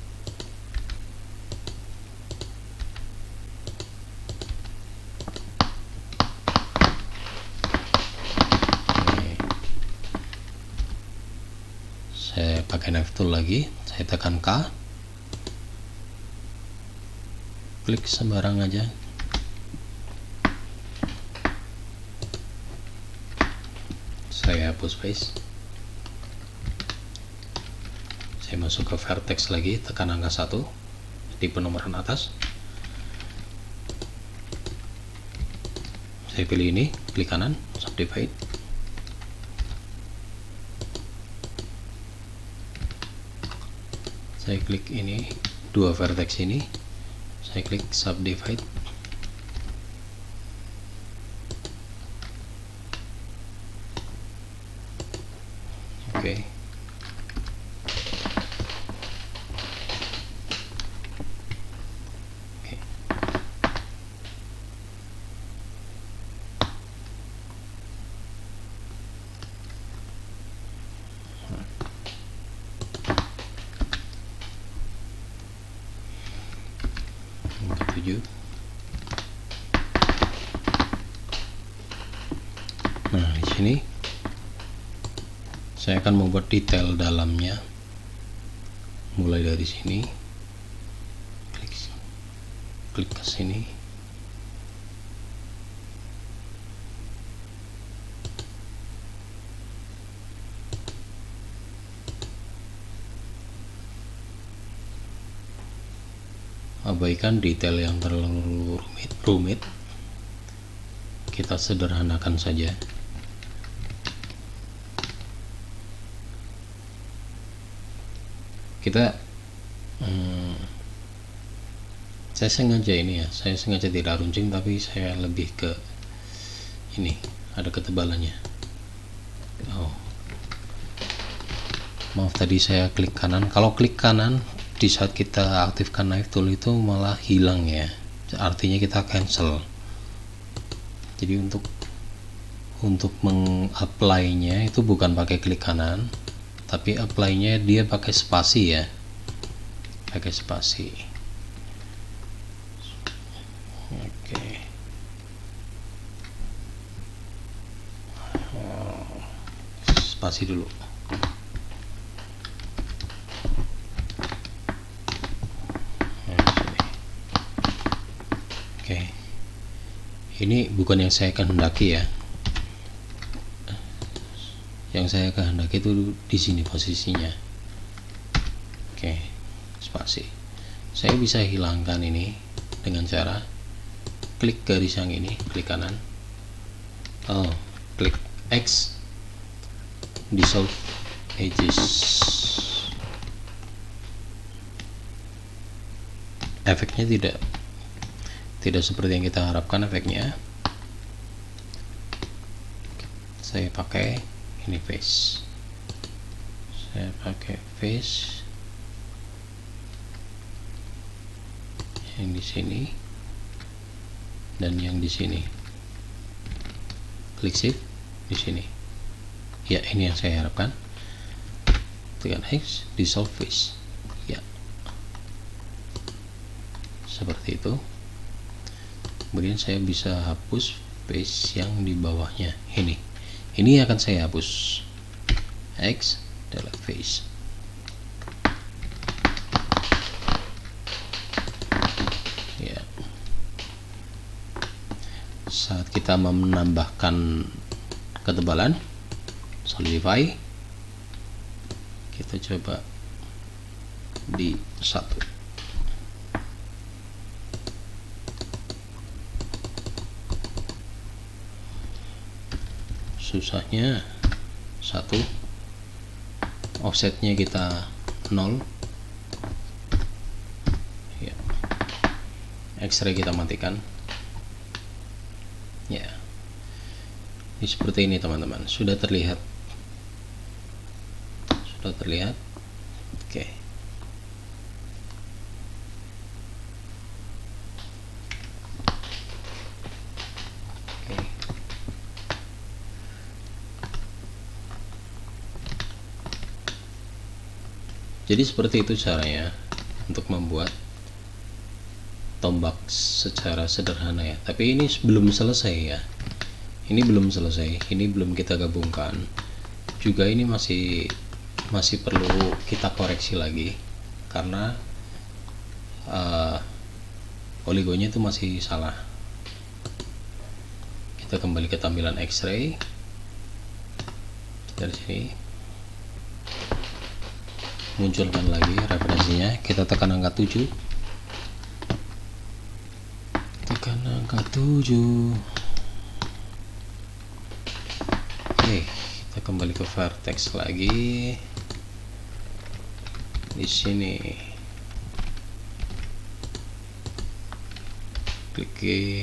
Saya pakai knife tool lagi, saya tekan K, klik sembarang aja, saya hapus face, saya masuk ke vertex lagi, tekan angka 1 di penomoran atas, saya pilih ini, klik kanan, subdivide, saya klik ini, dua vertex ini, saya klik subdivide, oke. Nah, di sini saya akan membuat detail dalamnya. Mulai dari sini, klik ke sini, abaikan detail yang terlalu rumit, kita sederhanakan saja. Kita saya sengaja ini ya, saya sengaja tidak runcing, tapi saya lebih ke ini, ada ketebalannya. Maaf, tadi saya klik kanan. Kalau klik kanan di saat kita aktifkan knife tool itu malah hilang ya, artinya kita cancel. Jadi untuk mengapply-nya itu bukan pakai klik kanan, tapi apply-nya dia pakai spasi ya, pakai spasi. Oke. Spasi dulu. ini bukan yang saya kehendaki ya. Yang saya kehendaki itu di sini posisinya. Oke, spasi. Saya bisa hilangkan ini dengan cara klik garis yang ini, klik kanan, klik X, dissolve edges. Efeknya tidak seperti yang kita harapkan efeknya. Saya pakai ini face. Saya pakai face yang di sini dan yang di sini. Klik shift di sini. Ya, ini yang saya harapkan. Tekan X, dissolve face. Ya. Seperti itu. Kemudian saya bisa hapus face yang di bawahnya. Ini akan saya hapus. X, delete face. Ya. Saat kita menambahkan ketebalan, solidify, kita coba di 1. Susahnya 1, offsetnya kita 0 ya. X-ray kita matikan ya. Ini seperti ini teman-teman, sudah terlihat. Oke. Jadi seperti itu caranya untuk membuat tombak secara sederhana ya. Tapi ini belum selesai ya. Ini belum selesai. Ini belum kita gabungkan. Juga ini masih perlu kita koreksi lagi karena poligonnya itu masih salah. Kita kembali ke tampilan X-ray dari sini. Munculkan lagi referensinya, kita tekan angka 7, oke, kita kembali ke vertex lagi di sini, klik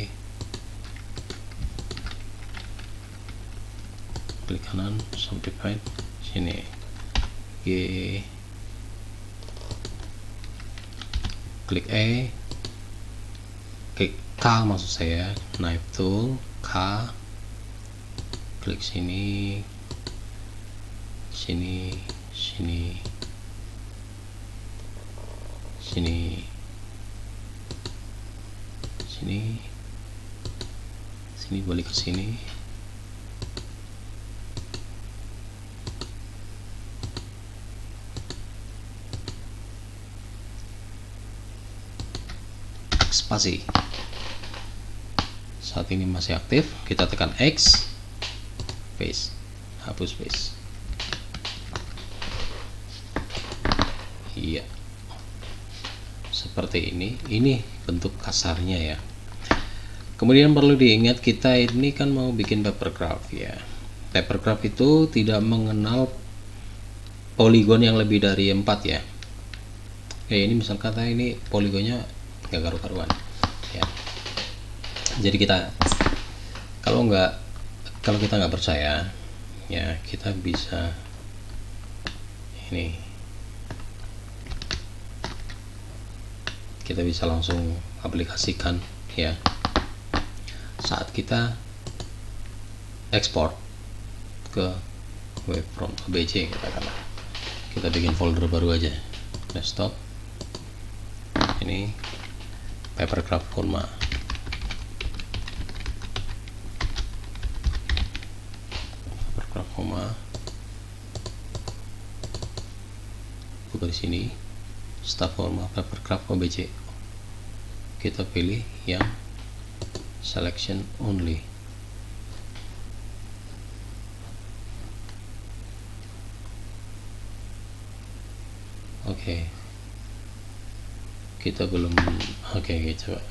kanan, simplified sini, klik E, klik K maksud saya, knife tool, K, klik sini, sini, balik ke sini. Spasi. Saat ini masih aktif, kita tekan X, face, hapus face. Iya, seperti ini bentuk kasarnya ya. Kemudian perlu diingat, kita ini kan mau bikin papercraft ya. Papercraft itu tidak mengenal poligon yang lebih dari 4 ya. Kayak ini misal kata ini poligonnya nggak karu-karuan ya. Jadi kita kalau kita nggak percaya ya, kita bisa kita bisa langsung aplikasikan ya saat kita ekspor ke wavefront OBJ. Kita bikin folder baru aja, desktop, ini papercraft forma, buka di sini staff forma papercraft OBJ. Kita pilih yang selection only. Oke, kita belum. Oke, coba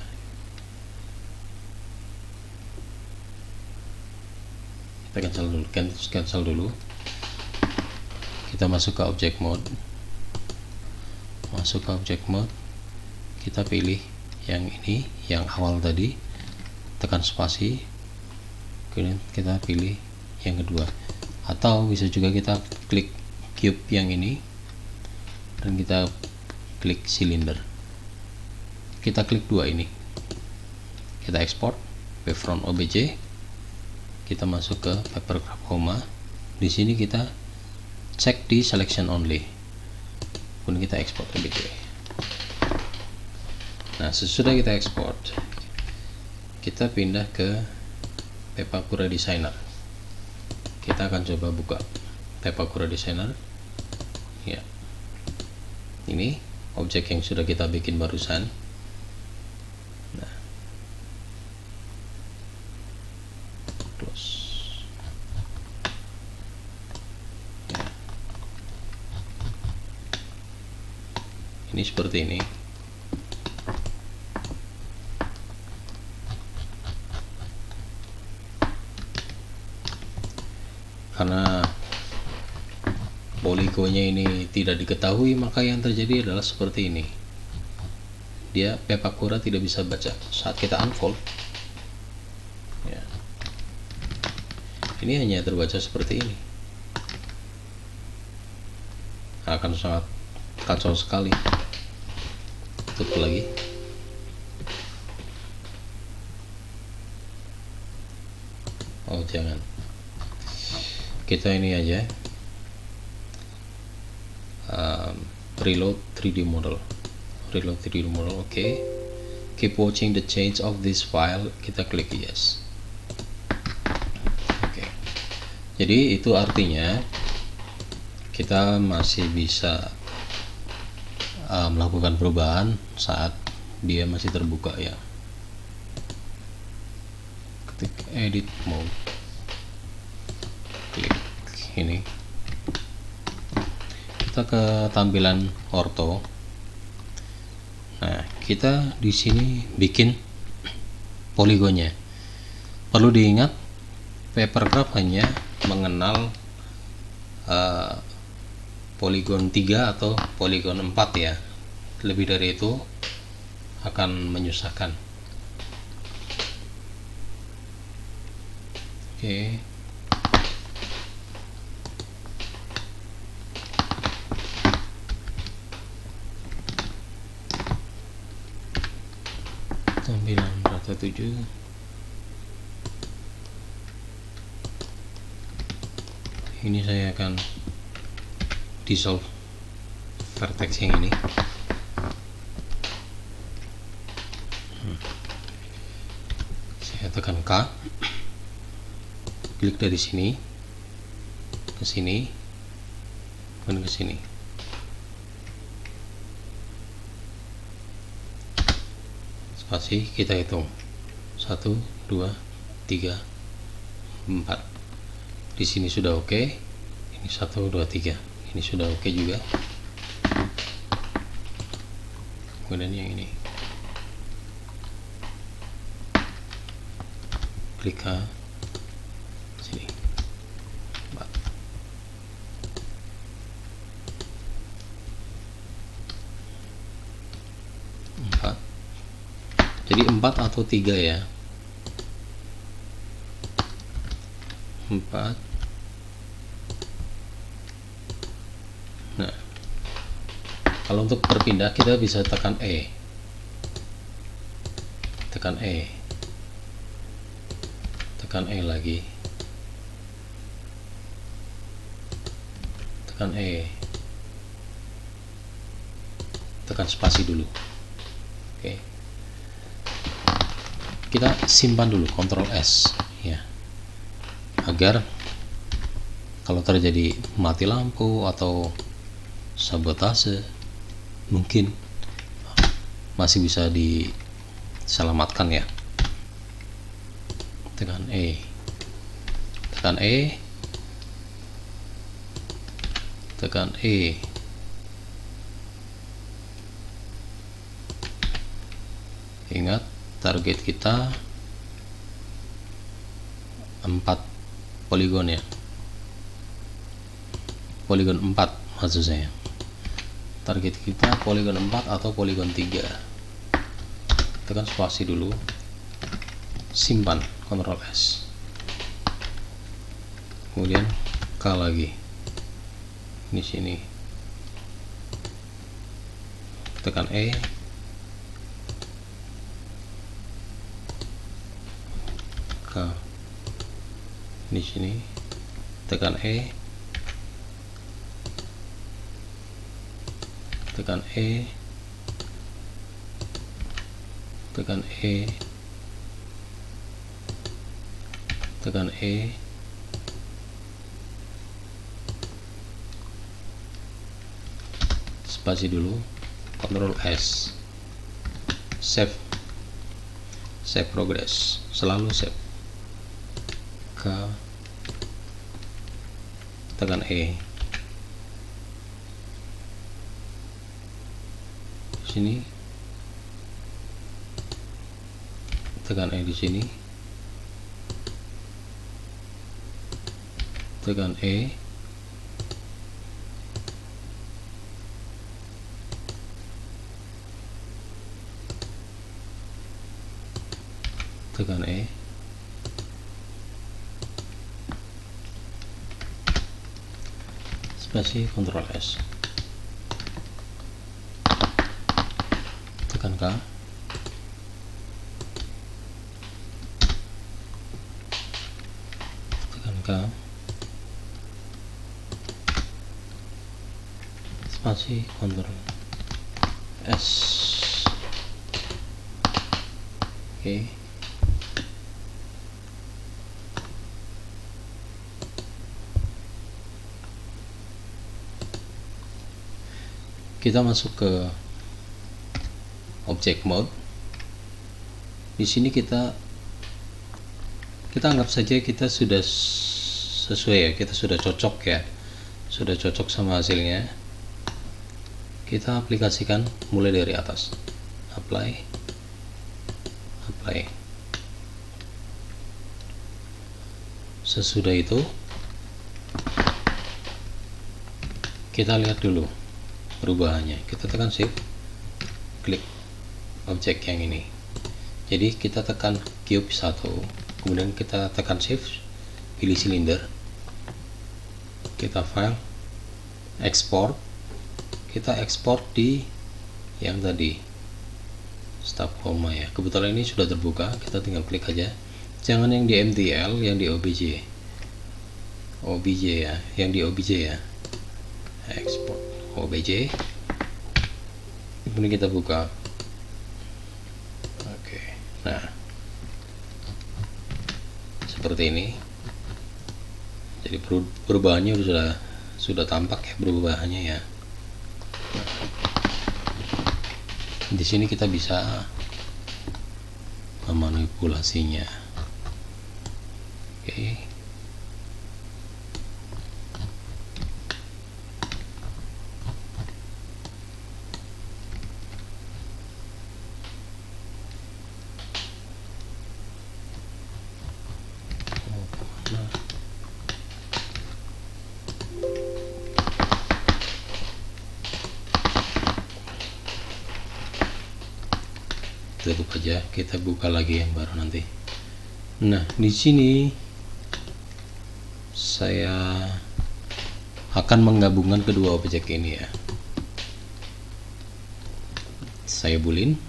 kita cancel dulu. Kita masuk ke object mode, kita pilih yang ini, yang awal tadi, tekan spasi, kemudian kita pilih yang kedua, atau bisa juga kita klik cube yang ini dan kita klik silinder. Kita klik dua ini, kita ekspor wavefront obj, kita masuk ke papergraph Homa. Di sini kita cek di selection only, kemudian kita ekspor obj. Nah, sesudah kita ekspor, kita pindah ke Pepakura Designer. Kita akan coba buka Pepakura Designer. Ya, ini objek yang sudah kita bikin barusan. Nah, close. Ya. Ini seperti ini. Karena poligonnya ini tidak diketahui, maka yang terjadi adalah seperti ini. Dia Pepakura tidak bisa baca saat kita unfold. Ya. Ini hanya terbaca seperti ini. Akan sangat kacau sekali. Tutup lagi. Oh, jangan. Kita ini aja, reload 3D model. Oke. Keep watching the change of this file, kita klik yes. Oke. Jadi itu artinya kita masih bisa melakukan perubahan saat dia masih terbuka ya. Ketik edit mode, klik ini, kita ke tampilan ortho. Nah, kita di sini bikin poligonnya. Perlu diingat, papergraph hanya mengenal poligon 3 atau poligon 4 ya. Lebih dari itu akan menyusahkan. Oke. Tampilan rata 7. Ini saya akan dissolve vertex yang ini. Saya tekan K, klik dari sini ke sini dan ke sini. Spasi, kita hitung 1, 2, 3, 4. Di sini sudah oke. Ini 1, 2, 3. Ini sudah oke juga. Kemudian yang ini, klik K, sini 4. Jadi 4 atau 3 ya. 4. Nah, kalau untuk berpindah kita bisa tekan E. Tekan E. Tekan E lagi. Tekan E. Tekan spasi dulu. Oke. Kita simpan dulu, Ctrl S ya, agar kalau terjadi mati lampu atau sabotase mungkin masih bisa diselamatkan ya. tekan E, tekan E, tekan E. Ingat, target kita 4 poligon ya, poligon 4 maksud saya. Target kita poligon 4 atau poligon 3. Tekan spasi dulu, simpan, Ctrl S, kemudian K lagi di sini, tekan E, K di sini, tekan E, tekan E, tekan E, tekan E, spasi dulu, Ctrl S, save, save progress, selalu save. K, tekan E, sini, tekan E di sini, tekan E, tekan E, spasi, Ctrl S, tekan K, tekan K, spasi, Ctrl S. Oke. Kita masuk ke object mode. Di sini kita anggap saja kita sudah sesuai ya, kita sudah cocok ya, sudah cocok sama hasilnya. Kita aplikasikan mulai dari atas, apply, apply. Sesudah itu kita lihat dulu perubahannya. Kita tekan shift, klik objek yang ini. Jadi kita tekan cube 1, kemudian kita tekan shift, pilih silinder, kita file, export, kita ekspor di yang tadi stop coma ya. Kebetulan ini sudah terbuka, kita tinggal klik aja. Jangan yang di MTL, yang di OBJ, OBJ ya, yang di OBJ ya. Export OBJ, kemudian kita buka. Oke, nah seperti ini. Jadi perubahannya sudah tampak ya, perubahannya ya. Di sini kita bisa memanipulasinya. Oke. Tutup aja, kita buka lagi yang baru nanti. Nah, di sini saya akan menggabungkan kedua objek ini ya. Saya boolean,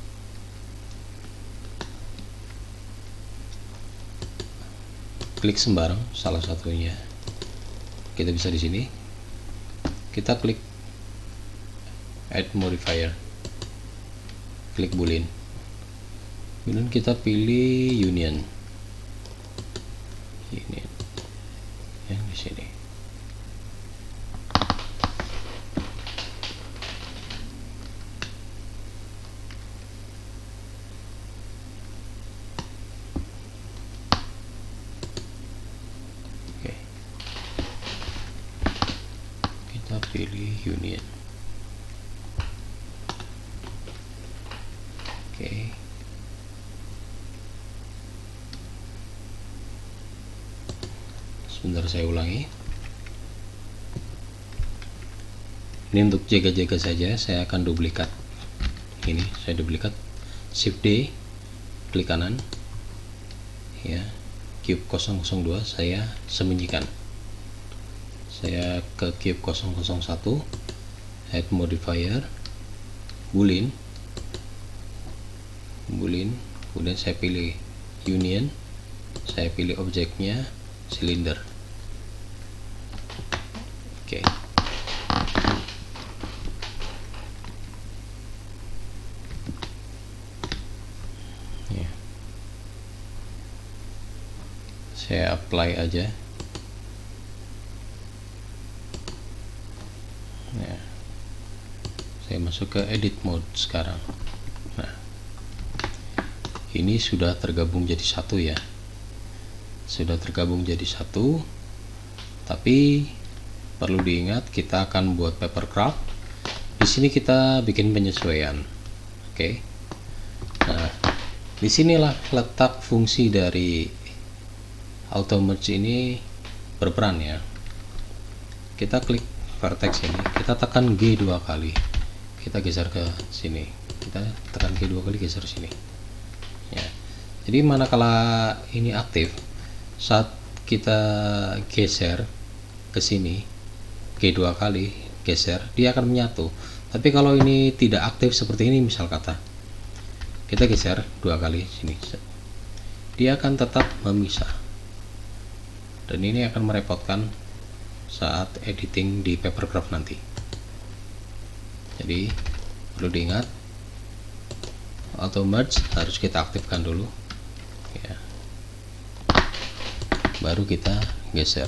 klik sembarang salah satunya. Kita bisa di sini. Kita klik add modifier, klik boolean. Kemudian kita pilih union yang di sini. pilih union. Oke. Sebentar, saya ulangi. Ini untuk jaga-jaga saja, saya akan duplikat. Ini saya duplikat, Shift D, klik kanan, ya, cube 002 saya sembunyikan. Saya ke cube 001, add modifier, boolean, kemudian saya pilih union, saya pilih objeknya silinder. Oke. Saya apply aja ya. Saya masuk ke edit mode sekarang. Nah, ini sudah tergabung jadi satu ya, sudah tergabung jadi satu. Tapi perlu diingat, kita akan buat papercraft. Di sini kita bikin penyesuaian. Oke. Nah, disinilah letak fungsi dari auto merge ini berperan ya. Kita klik vertex ini, kita tekan G 2 kali, kita geser ke sini, kita tekan G 2 kali, geser sini ya. Jadi manakala ini aktif, saat kita geser ke sini G 2 kali, geser, dia akan menyatu. Tapi kalau ini tidak aktif seperti ini, misal kata kita geser 2 kali sini, dia akan tetap memisah. Dan ini akan merepotkan saat editing di papercraft nanti. Jadi perlu diingat, auto merge harus kita aktifkan dulu ya, baru kita geser.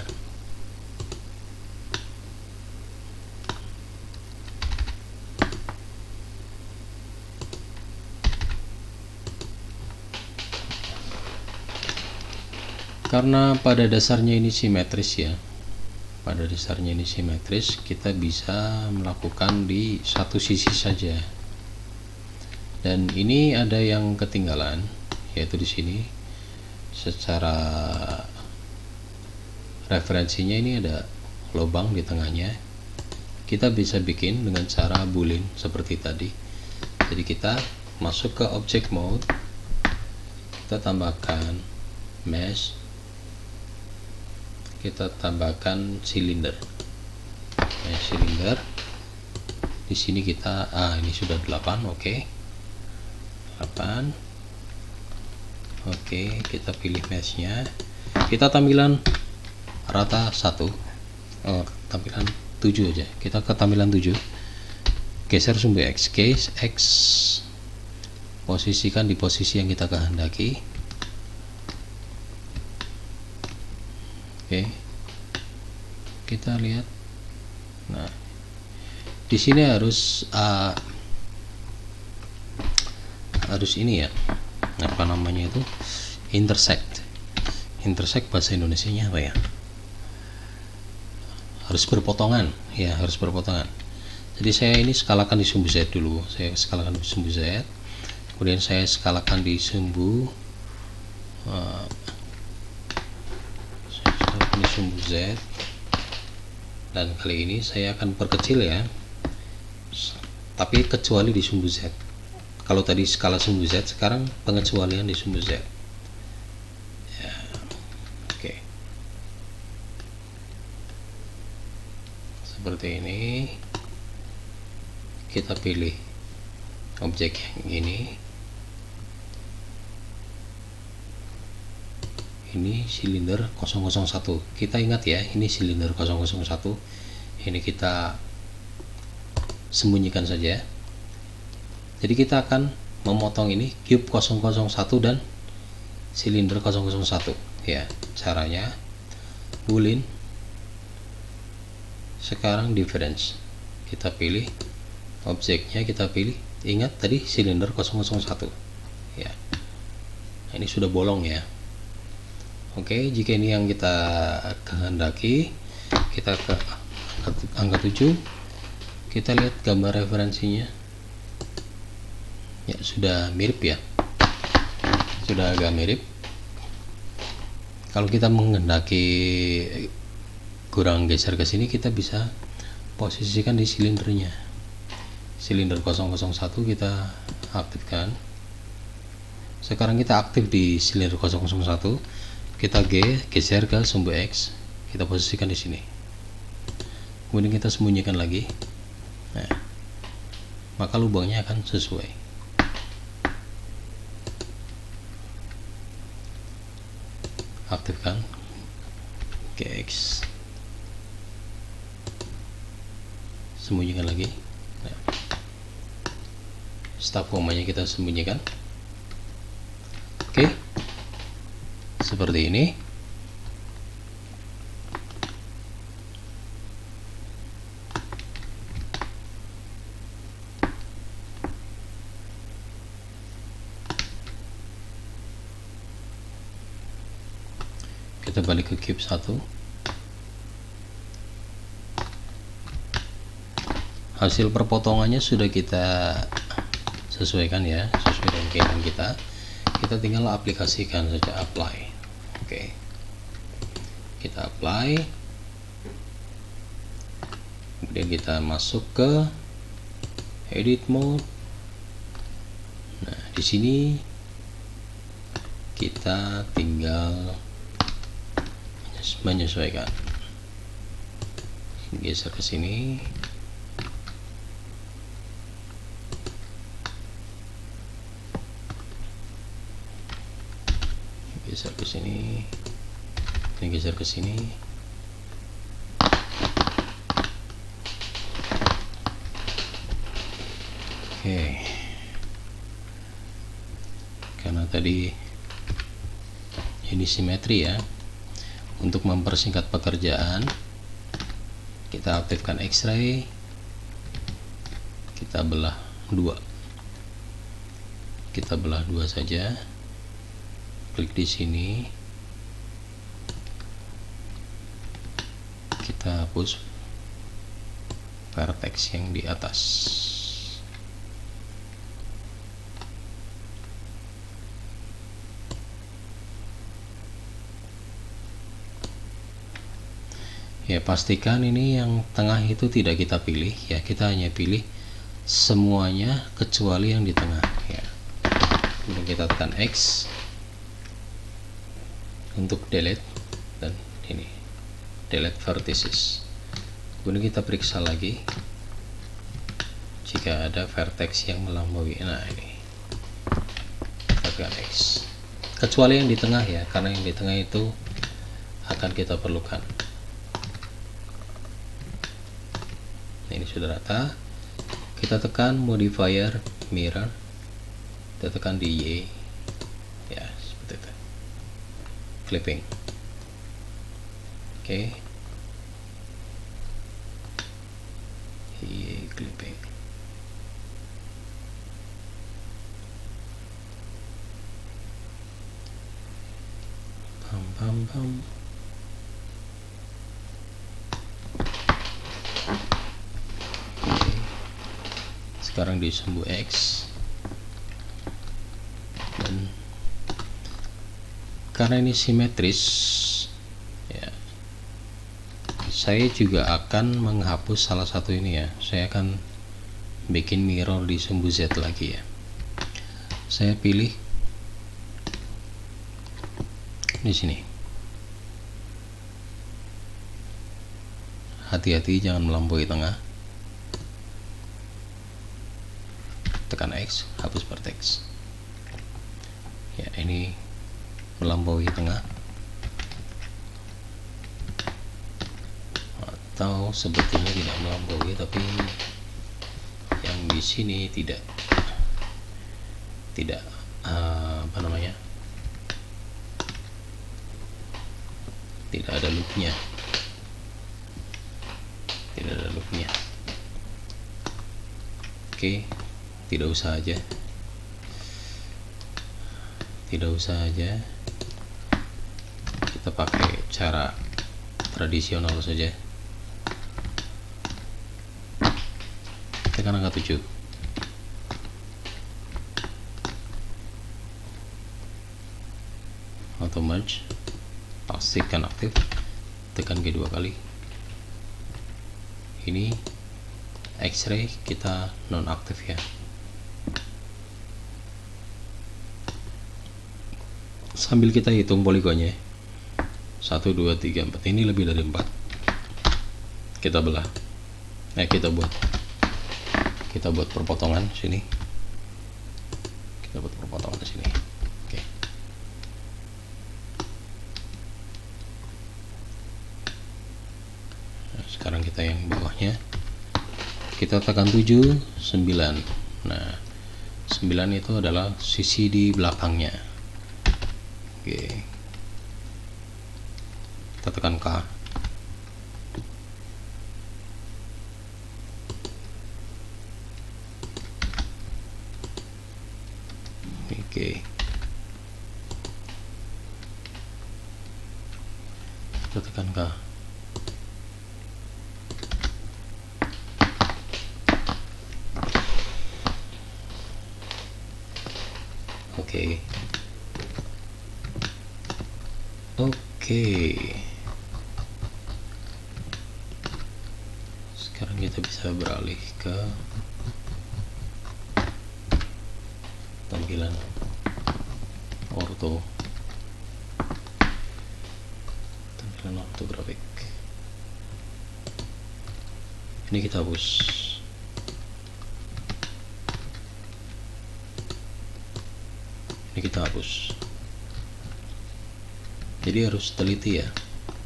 Karena pada dasarnya ini simetris ya, pada dasarnya ini simetris, kita bisa melakukan di satu sisi saja. Dan ini ada yang ketinggalan, yaitu di sini secara referensinya ini ada lubang di tengahnya. Kita bisa bikin dengan cara boolean seperti tadi. Jadi kita masuk ke object mode, kita tambahkan mesh, kita tambahkan silinder. Nah, silinder di sini kita ini sudah 8. Oke. 8. Oke, kita pilih meshnya, kita tampilan rata 1. Tampilan 7 aja, kita ke tampilan 7, geser sumbu X, case X, posisikan di posisi yang kita kehendaki. Oke, kita lihat. Nah, di sini harus ini ya, apa namanya itu, intersect bahasa Indonesianya apa ya, harus berpotongan ya, harus berpotongan. Jadi saya ini skalakan di sumbu Z dulu, saya skalakan di sumbu Z, kemudian saya skalakan di sumbu sumbu Z, dan kali ini saya akan perkecil ya, tapi kecuali di sumbu Z. Kalau tadi skala sumbu Z, sekarang pengecualian di sumbu Z ya. Oke, seperti ini. Kita pilih objek yang ini silinder 001. Kita ingat ya, ini silinder 001. Ini kita sembunyikan saja. Jadi kita akan memotong ini cube 001 dan silinder 001 ya. Caranya boolean, sekarang difference, kita pilih objeknya, kita pilih, ingat tadi silinder 001 ya. Nah, ini sudah bolong ya. Oke, jika ini yang kita kehendaki, kita ke angka 7, Kita lihat gambar referensinya. Ya, sudah mirip ya. Sudah agak mirip. Kalau kita menghendaki kurang geser ke sini, kita bisa posisikan di silindernya. Silinder 001 kita aktifkan. Sekarang kita aktif di silinder 001. Kita geser ke sumbu X. Kita posisikan di sini. Kemudian kita sembunyikan lagi. Nah, maka lubangnya akan sesuai. Aktifkan GX, sembunyikan lagi. Nah, stop komanya kita sembunyikan. Oke, seperti ini. Kita balik ke cube 1. Hasil perpotongannya sudah kita sesuaikan ya, sesuai dengan keinginan kita. Kita tinggal aplikasikan saja, apply. Oke. Kita apply. Kemudian kita masuk ke edit mode. Nah, di sini kita tinggal menyesuaikan, geser ke sini, geser ke sini, ini geser ke sini. Oke, karena tadi ini simetri ya. Untuk mempersingkat pekerjaan, kita aktifkan X-ray, kita belah dua, saja. Klik di sini, kita hapus vertex yang di atas. Ya, pastikan ini yang tengah itu tidak kita pilih ya, kita hanya pilih semuanya kecuali yang di tengah ya. Kemudian kita tekan X untuk delete, dan ini delete vertices. Kemudian kita periksa lagi jika ada vertex yang melampaui. Nah, ini kita tekan X kecuali yang di tengah ya, karena yang di tengah itu akan kita perlukan. Ini sudah rata. Kita tekan modifier mirror, kita tekan di Y ya, seperti itu, clipping. Oke, Y clipping. Pam. Sekarang di sumbu X, dan karena ini simetris ya, saya juga akan menghapus salah satu ini ya. Saya akan bikin mirror di sumbu Z lagi ya. Saya pilih di sini. Hati-hati jangan melampaui tengah. Tekan X, hapus vertex ya. Ini melampaui tengah, atau sebetulnya tidak melampaui, tapi yang di sini tidak apa namanya, tidak ada loopnya, Oke, tidak usah aja, kita pakai cara tradisional saja. tekan angka 7. Auto merge, pastikan aktif, tekan G 2 kali. Ini X-ray kita nonaktif ya. Sambil kita hitung poligonnya, 1 2 3 4, ini lebih dari 4. Kita belah, kita buat perpotongan sini, kita buat perpotongan di sini. Oke. Nah, sekarang kita yang bawahnya, kita tekan 7 9. Nah, 9 itu adalah sisi di belakangnya. Oke, kita tekan K. Oke, kita tekan K. Oke. Sekarang kita bisa beralih ke tampilan ortografik. Ini kita hapus. Ini kita hapus. Jadi harus teliti ya.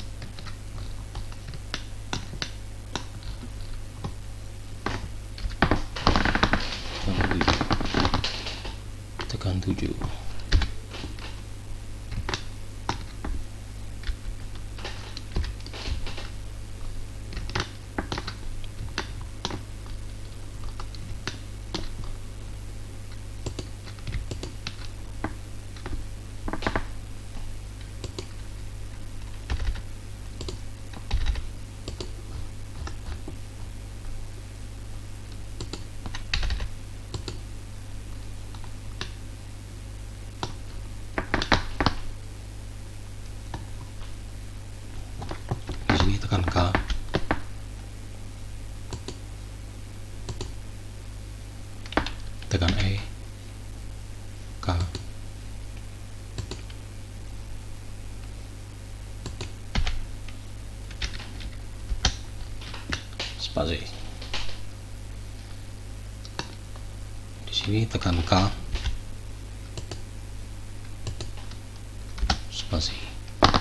Tekan 7. Tekan K. Tekan E. K. Spasi. Di sini tekan K. Spasi.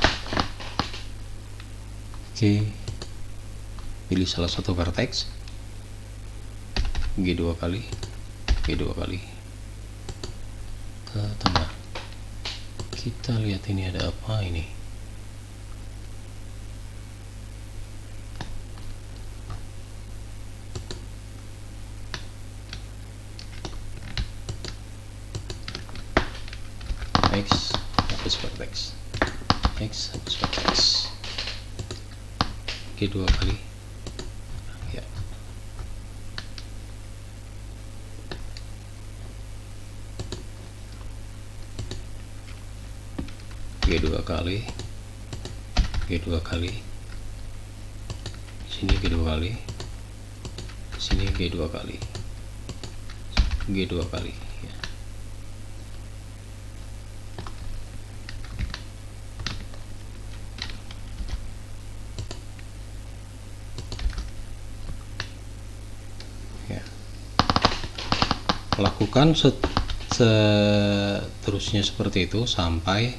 Oke, pilih salah satu vertex, G 2 kali, G 2 kali ke tengah. Kita lihat ini ada apa ini. X hapus vertex, X hapus vertex. G 2 kali ya. G 2 kali, G 2 kali, sini G 2 kali, sini G 2 kali, G 2 kali ya. Lakukan seterusnya seperti itu sampai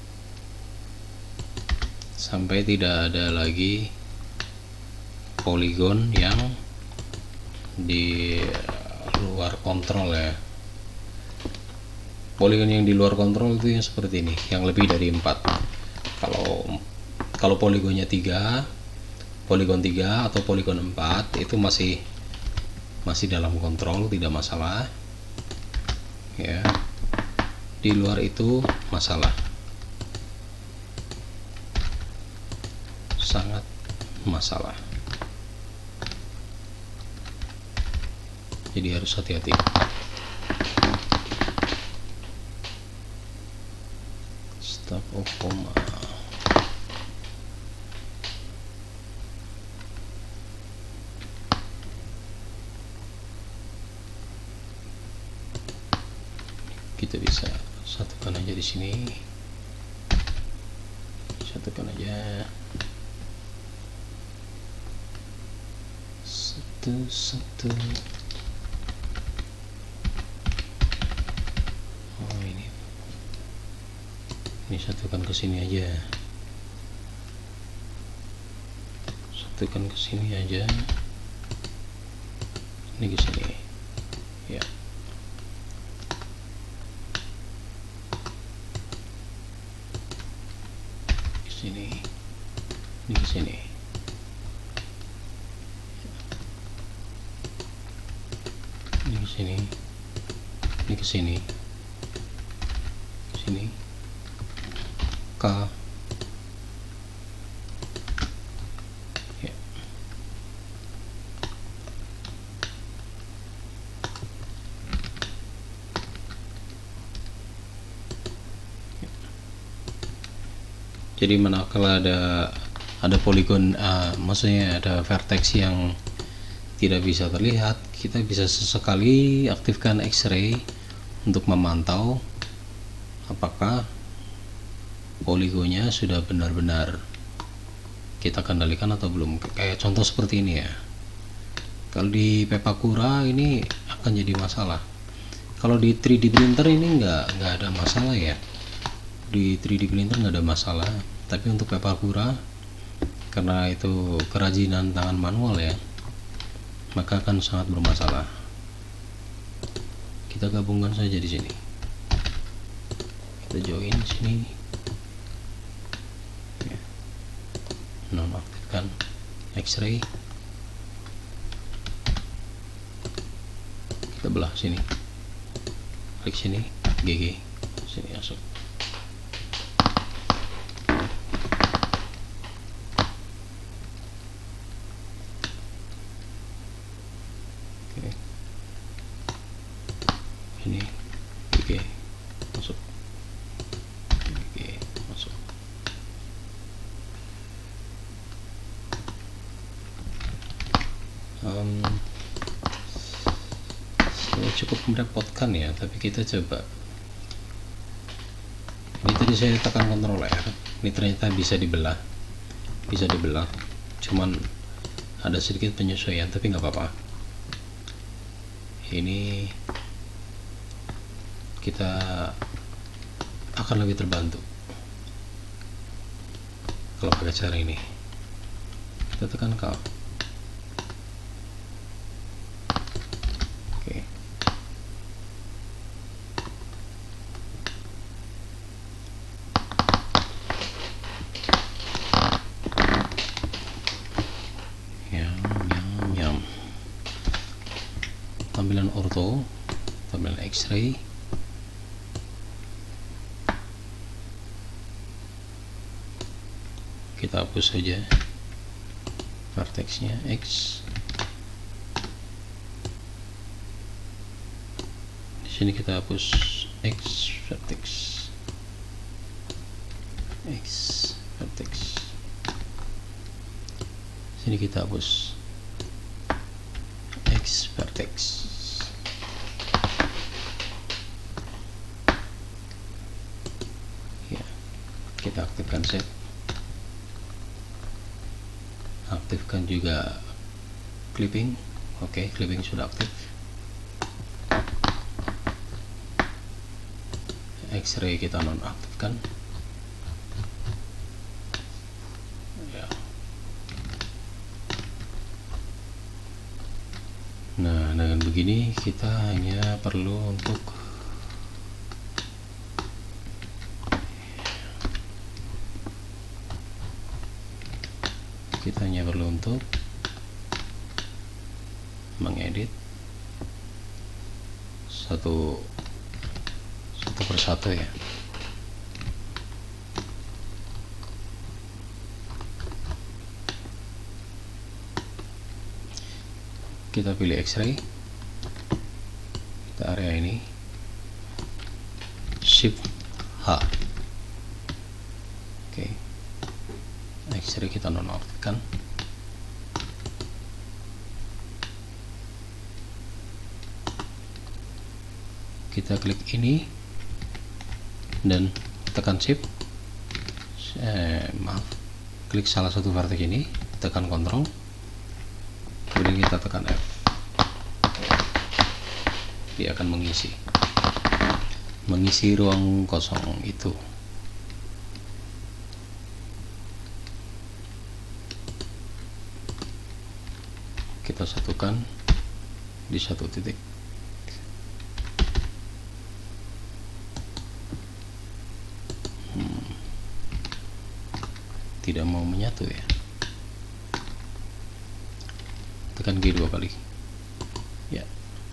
tidak ada lagi poligon yang di luar kontrol ya. Poligon yang di luar kontrol itu yang seperti ini, yang lebih dari 4. Kalau poligonnya 3, poligon 3 atau poligon 4 itu masih dalam kontrol, tidak masalah ya. Di luar itu masalah, sangat masalah. jadi harus hati-hati. Stop of coma. Kita bisa satukan aja di sini, satukan aja satu. Oh ini satukan ke sini aja, satukan ke sini aja, ini ke sini ya. Sini, ini ke sini, ini ke sini, ini ke sini, sini, K, ya. Jadi manakala ada poligon, maksudnya ada vertex yang tidak bisa terlihat, kita bisa sesekali aktifkan X-ray untuk memantau apakah poligonnya sudah benar-benar kita kendalikan atau belum. Kayak contoh seperti ini ya. Kalau di Pepakura ini akan jadi masalah. Kalau di 3D printer ini nggak ada masalah ya. Di 3D printer nggak ada masalah, tapi untuk Pepakura karena itu kerajinan tangan manual ya, maka akan sangat bermasalah. Kita gabungkan saja di sini, kita join sini ya. Nonaktifkan X-ray, kita belah sini, klik sini, GG, sini masuk. Ini oke, masuk, oke, masuk. Ini cukup merepotkan ya, tapi kita coba. Ini tadi saya tekan Ctrl R, ini ternyata bisa dibelah, cuman ada sedikit penyesuaian, tapi nggak apa-apa. Ini kita akan lebih terbantu kalau pakai cara ini. Kita tekan K. Oke. Yam. Tampilan ortho, tampilan X-ray. Kita hapus saja vertexnya X. Di sini kita hapus X vertex, X vertex. Sini kita hapus X vertex. Ya, kita aktifkan set. Aktifkan juga clipping. Oke, clipping sudah aktif. X-ray kita nonaktifkan ya. Nah, dengan begini kita hanya perlu untuk mengedit satu persatu ya. Kita pilih X-ray, ke area ini, Shift H. Oke, X-ray kita nonaktifkan. Kita klik ini dan tekan Shift, klik salah satu vertex ini, tekan Ctrl, kemudian kita tekan F. Dia akan mengisi ruang kosong itu. Kita satukan di satu titik. Tidak mau menyatu ya. Tekan G 2 kali. Ya.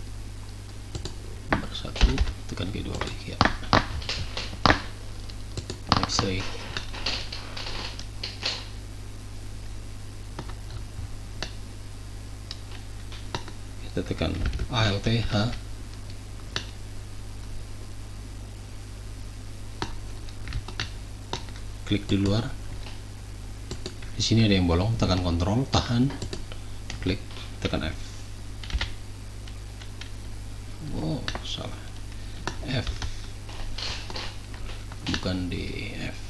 Nomor 1, tekan G 2 kali ya. X-ray. Kita tekan Alt H. Klik di luar. Di sini ada yang bolong, tekan Ctrl, tahan, klik, tekan F. Oh, salah. F. Bukan di F.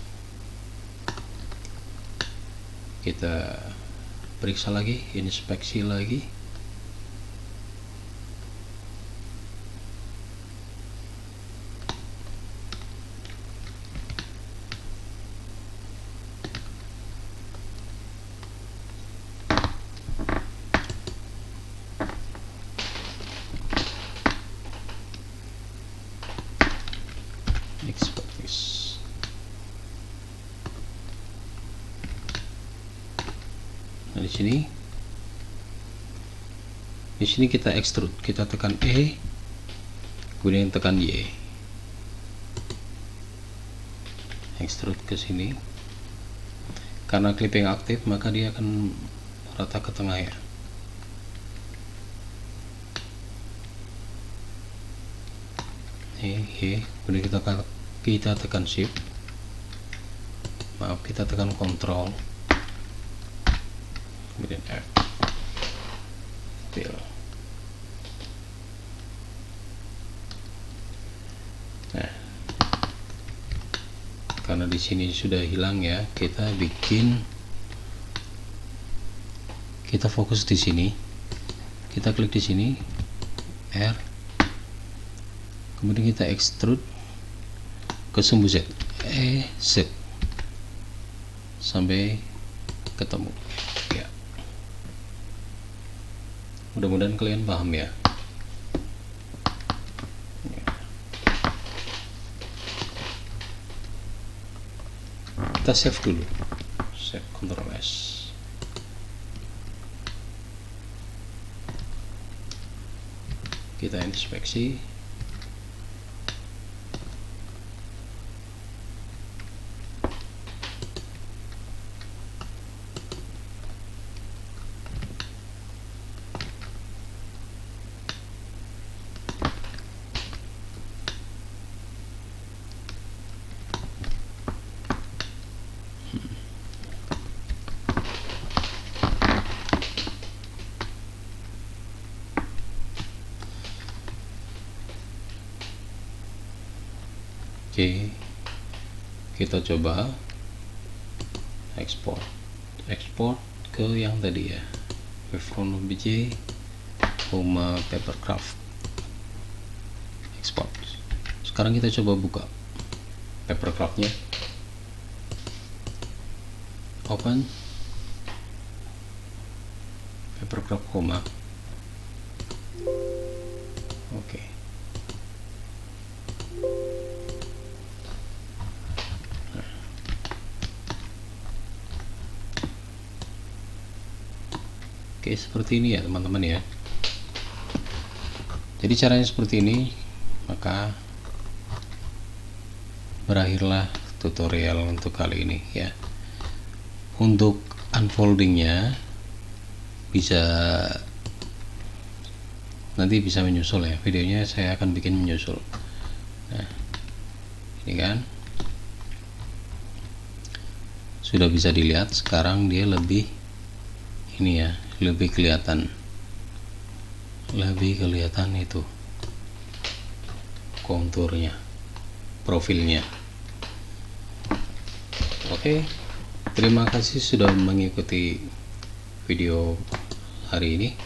Kita periksa lagi, inspeksi lagi. Nah, di sini kita extrude, kita tekan E, kemudian tekan Y, extrude ke sini. Karena clipping aktif, maka dia akan rata ke tengah ya. Y, kemudian kita tekan Shift, kita tekan Ctrl, kemudian F. Nah, karena di sini sudah hilang ya, kita fokus di sini. Kita klik di sini, R, kemudian kita extrude ke sumbu Z, Z sampai ketemu. Ya. Mudah-mudahan kalian paham ya. Kita save dulu, save, Ctrl S. Kita inspeksi. Oke, kita coba ekspor ke yang tadi ya, Waveform OBJ, Homa Papercraft, export. Sekarang kita coba buka Papercraftnya, open Papercraft Homa. Oke. Oke, seperti ini ya teman-teman ya. Jadi caranya seperti ini, maka berakhirlah tutorial untuk kali ini ya. Untuk unfoldingnya bisa nanti bisa menyusul ya, videonya saya akan bikin menyusul. Nah ini kan sudah bisa dilihat, sekarang dia lebih ini ya, lebih kelihatan itu konturnya, profilnya. Oke, terima kasih sudah mengikuti video hari ini.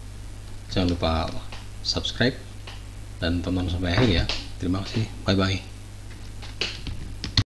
Jangan lupa subscribe dan tonton sampai akhir ya. Terima kasih, bye bye.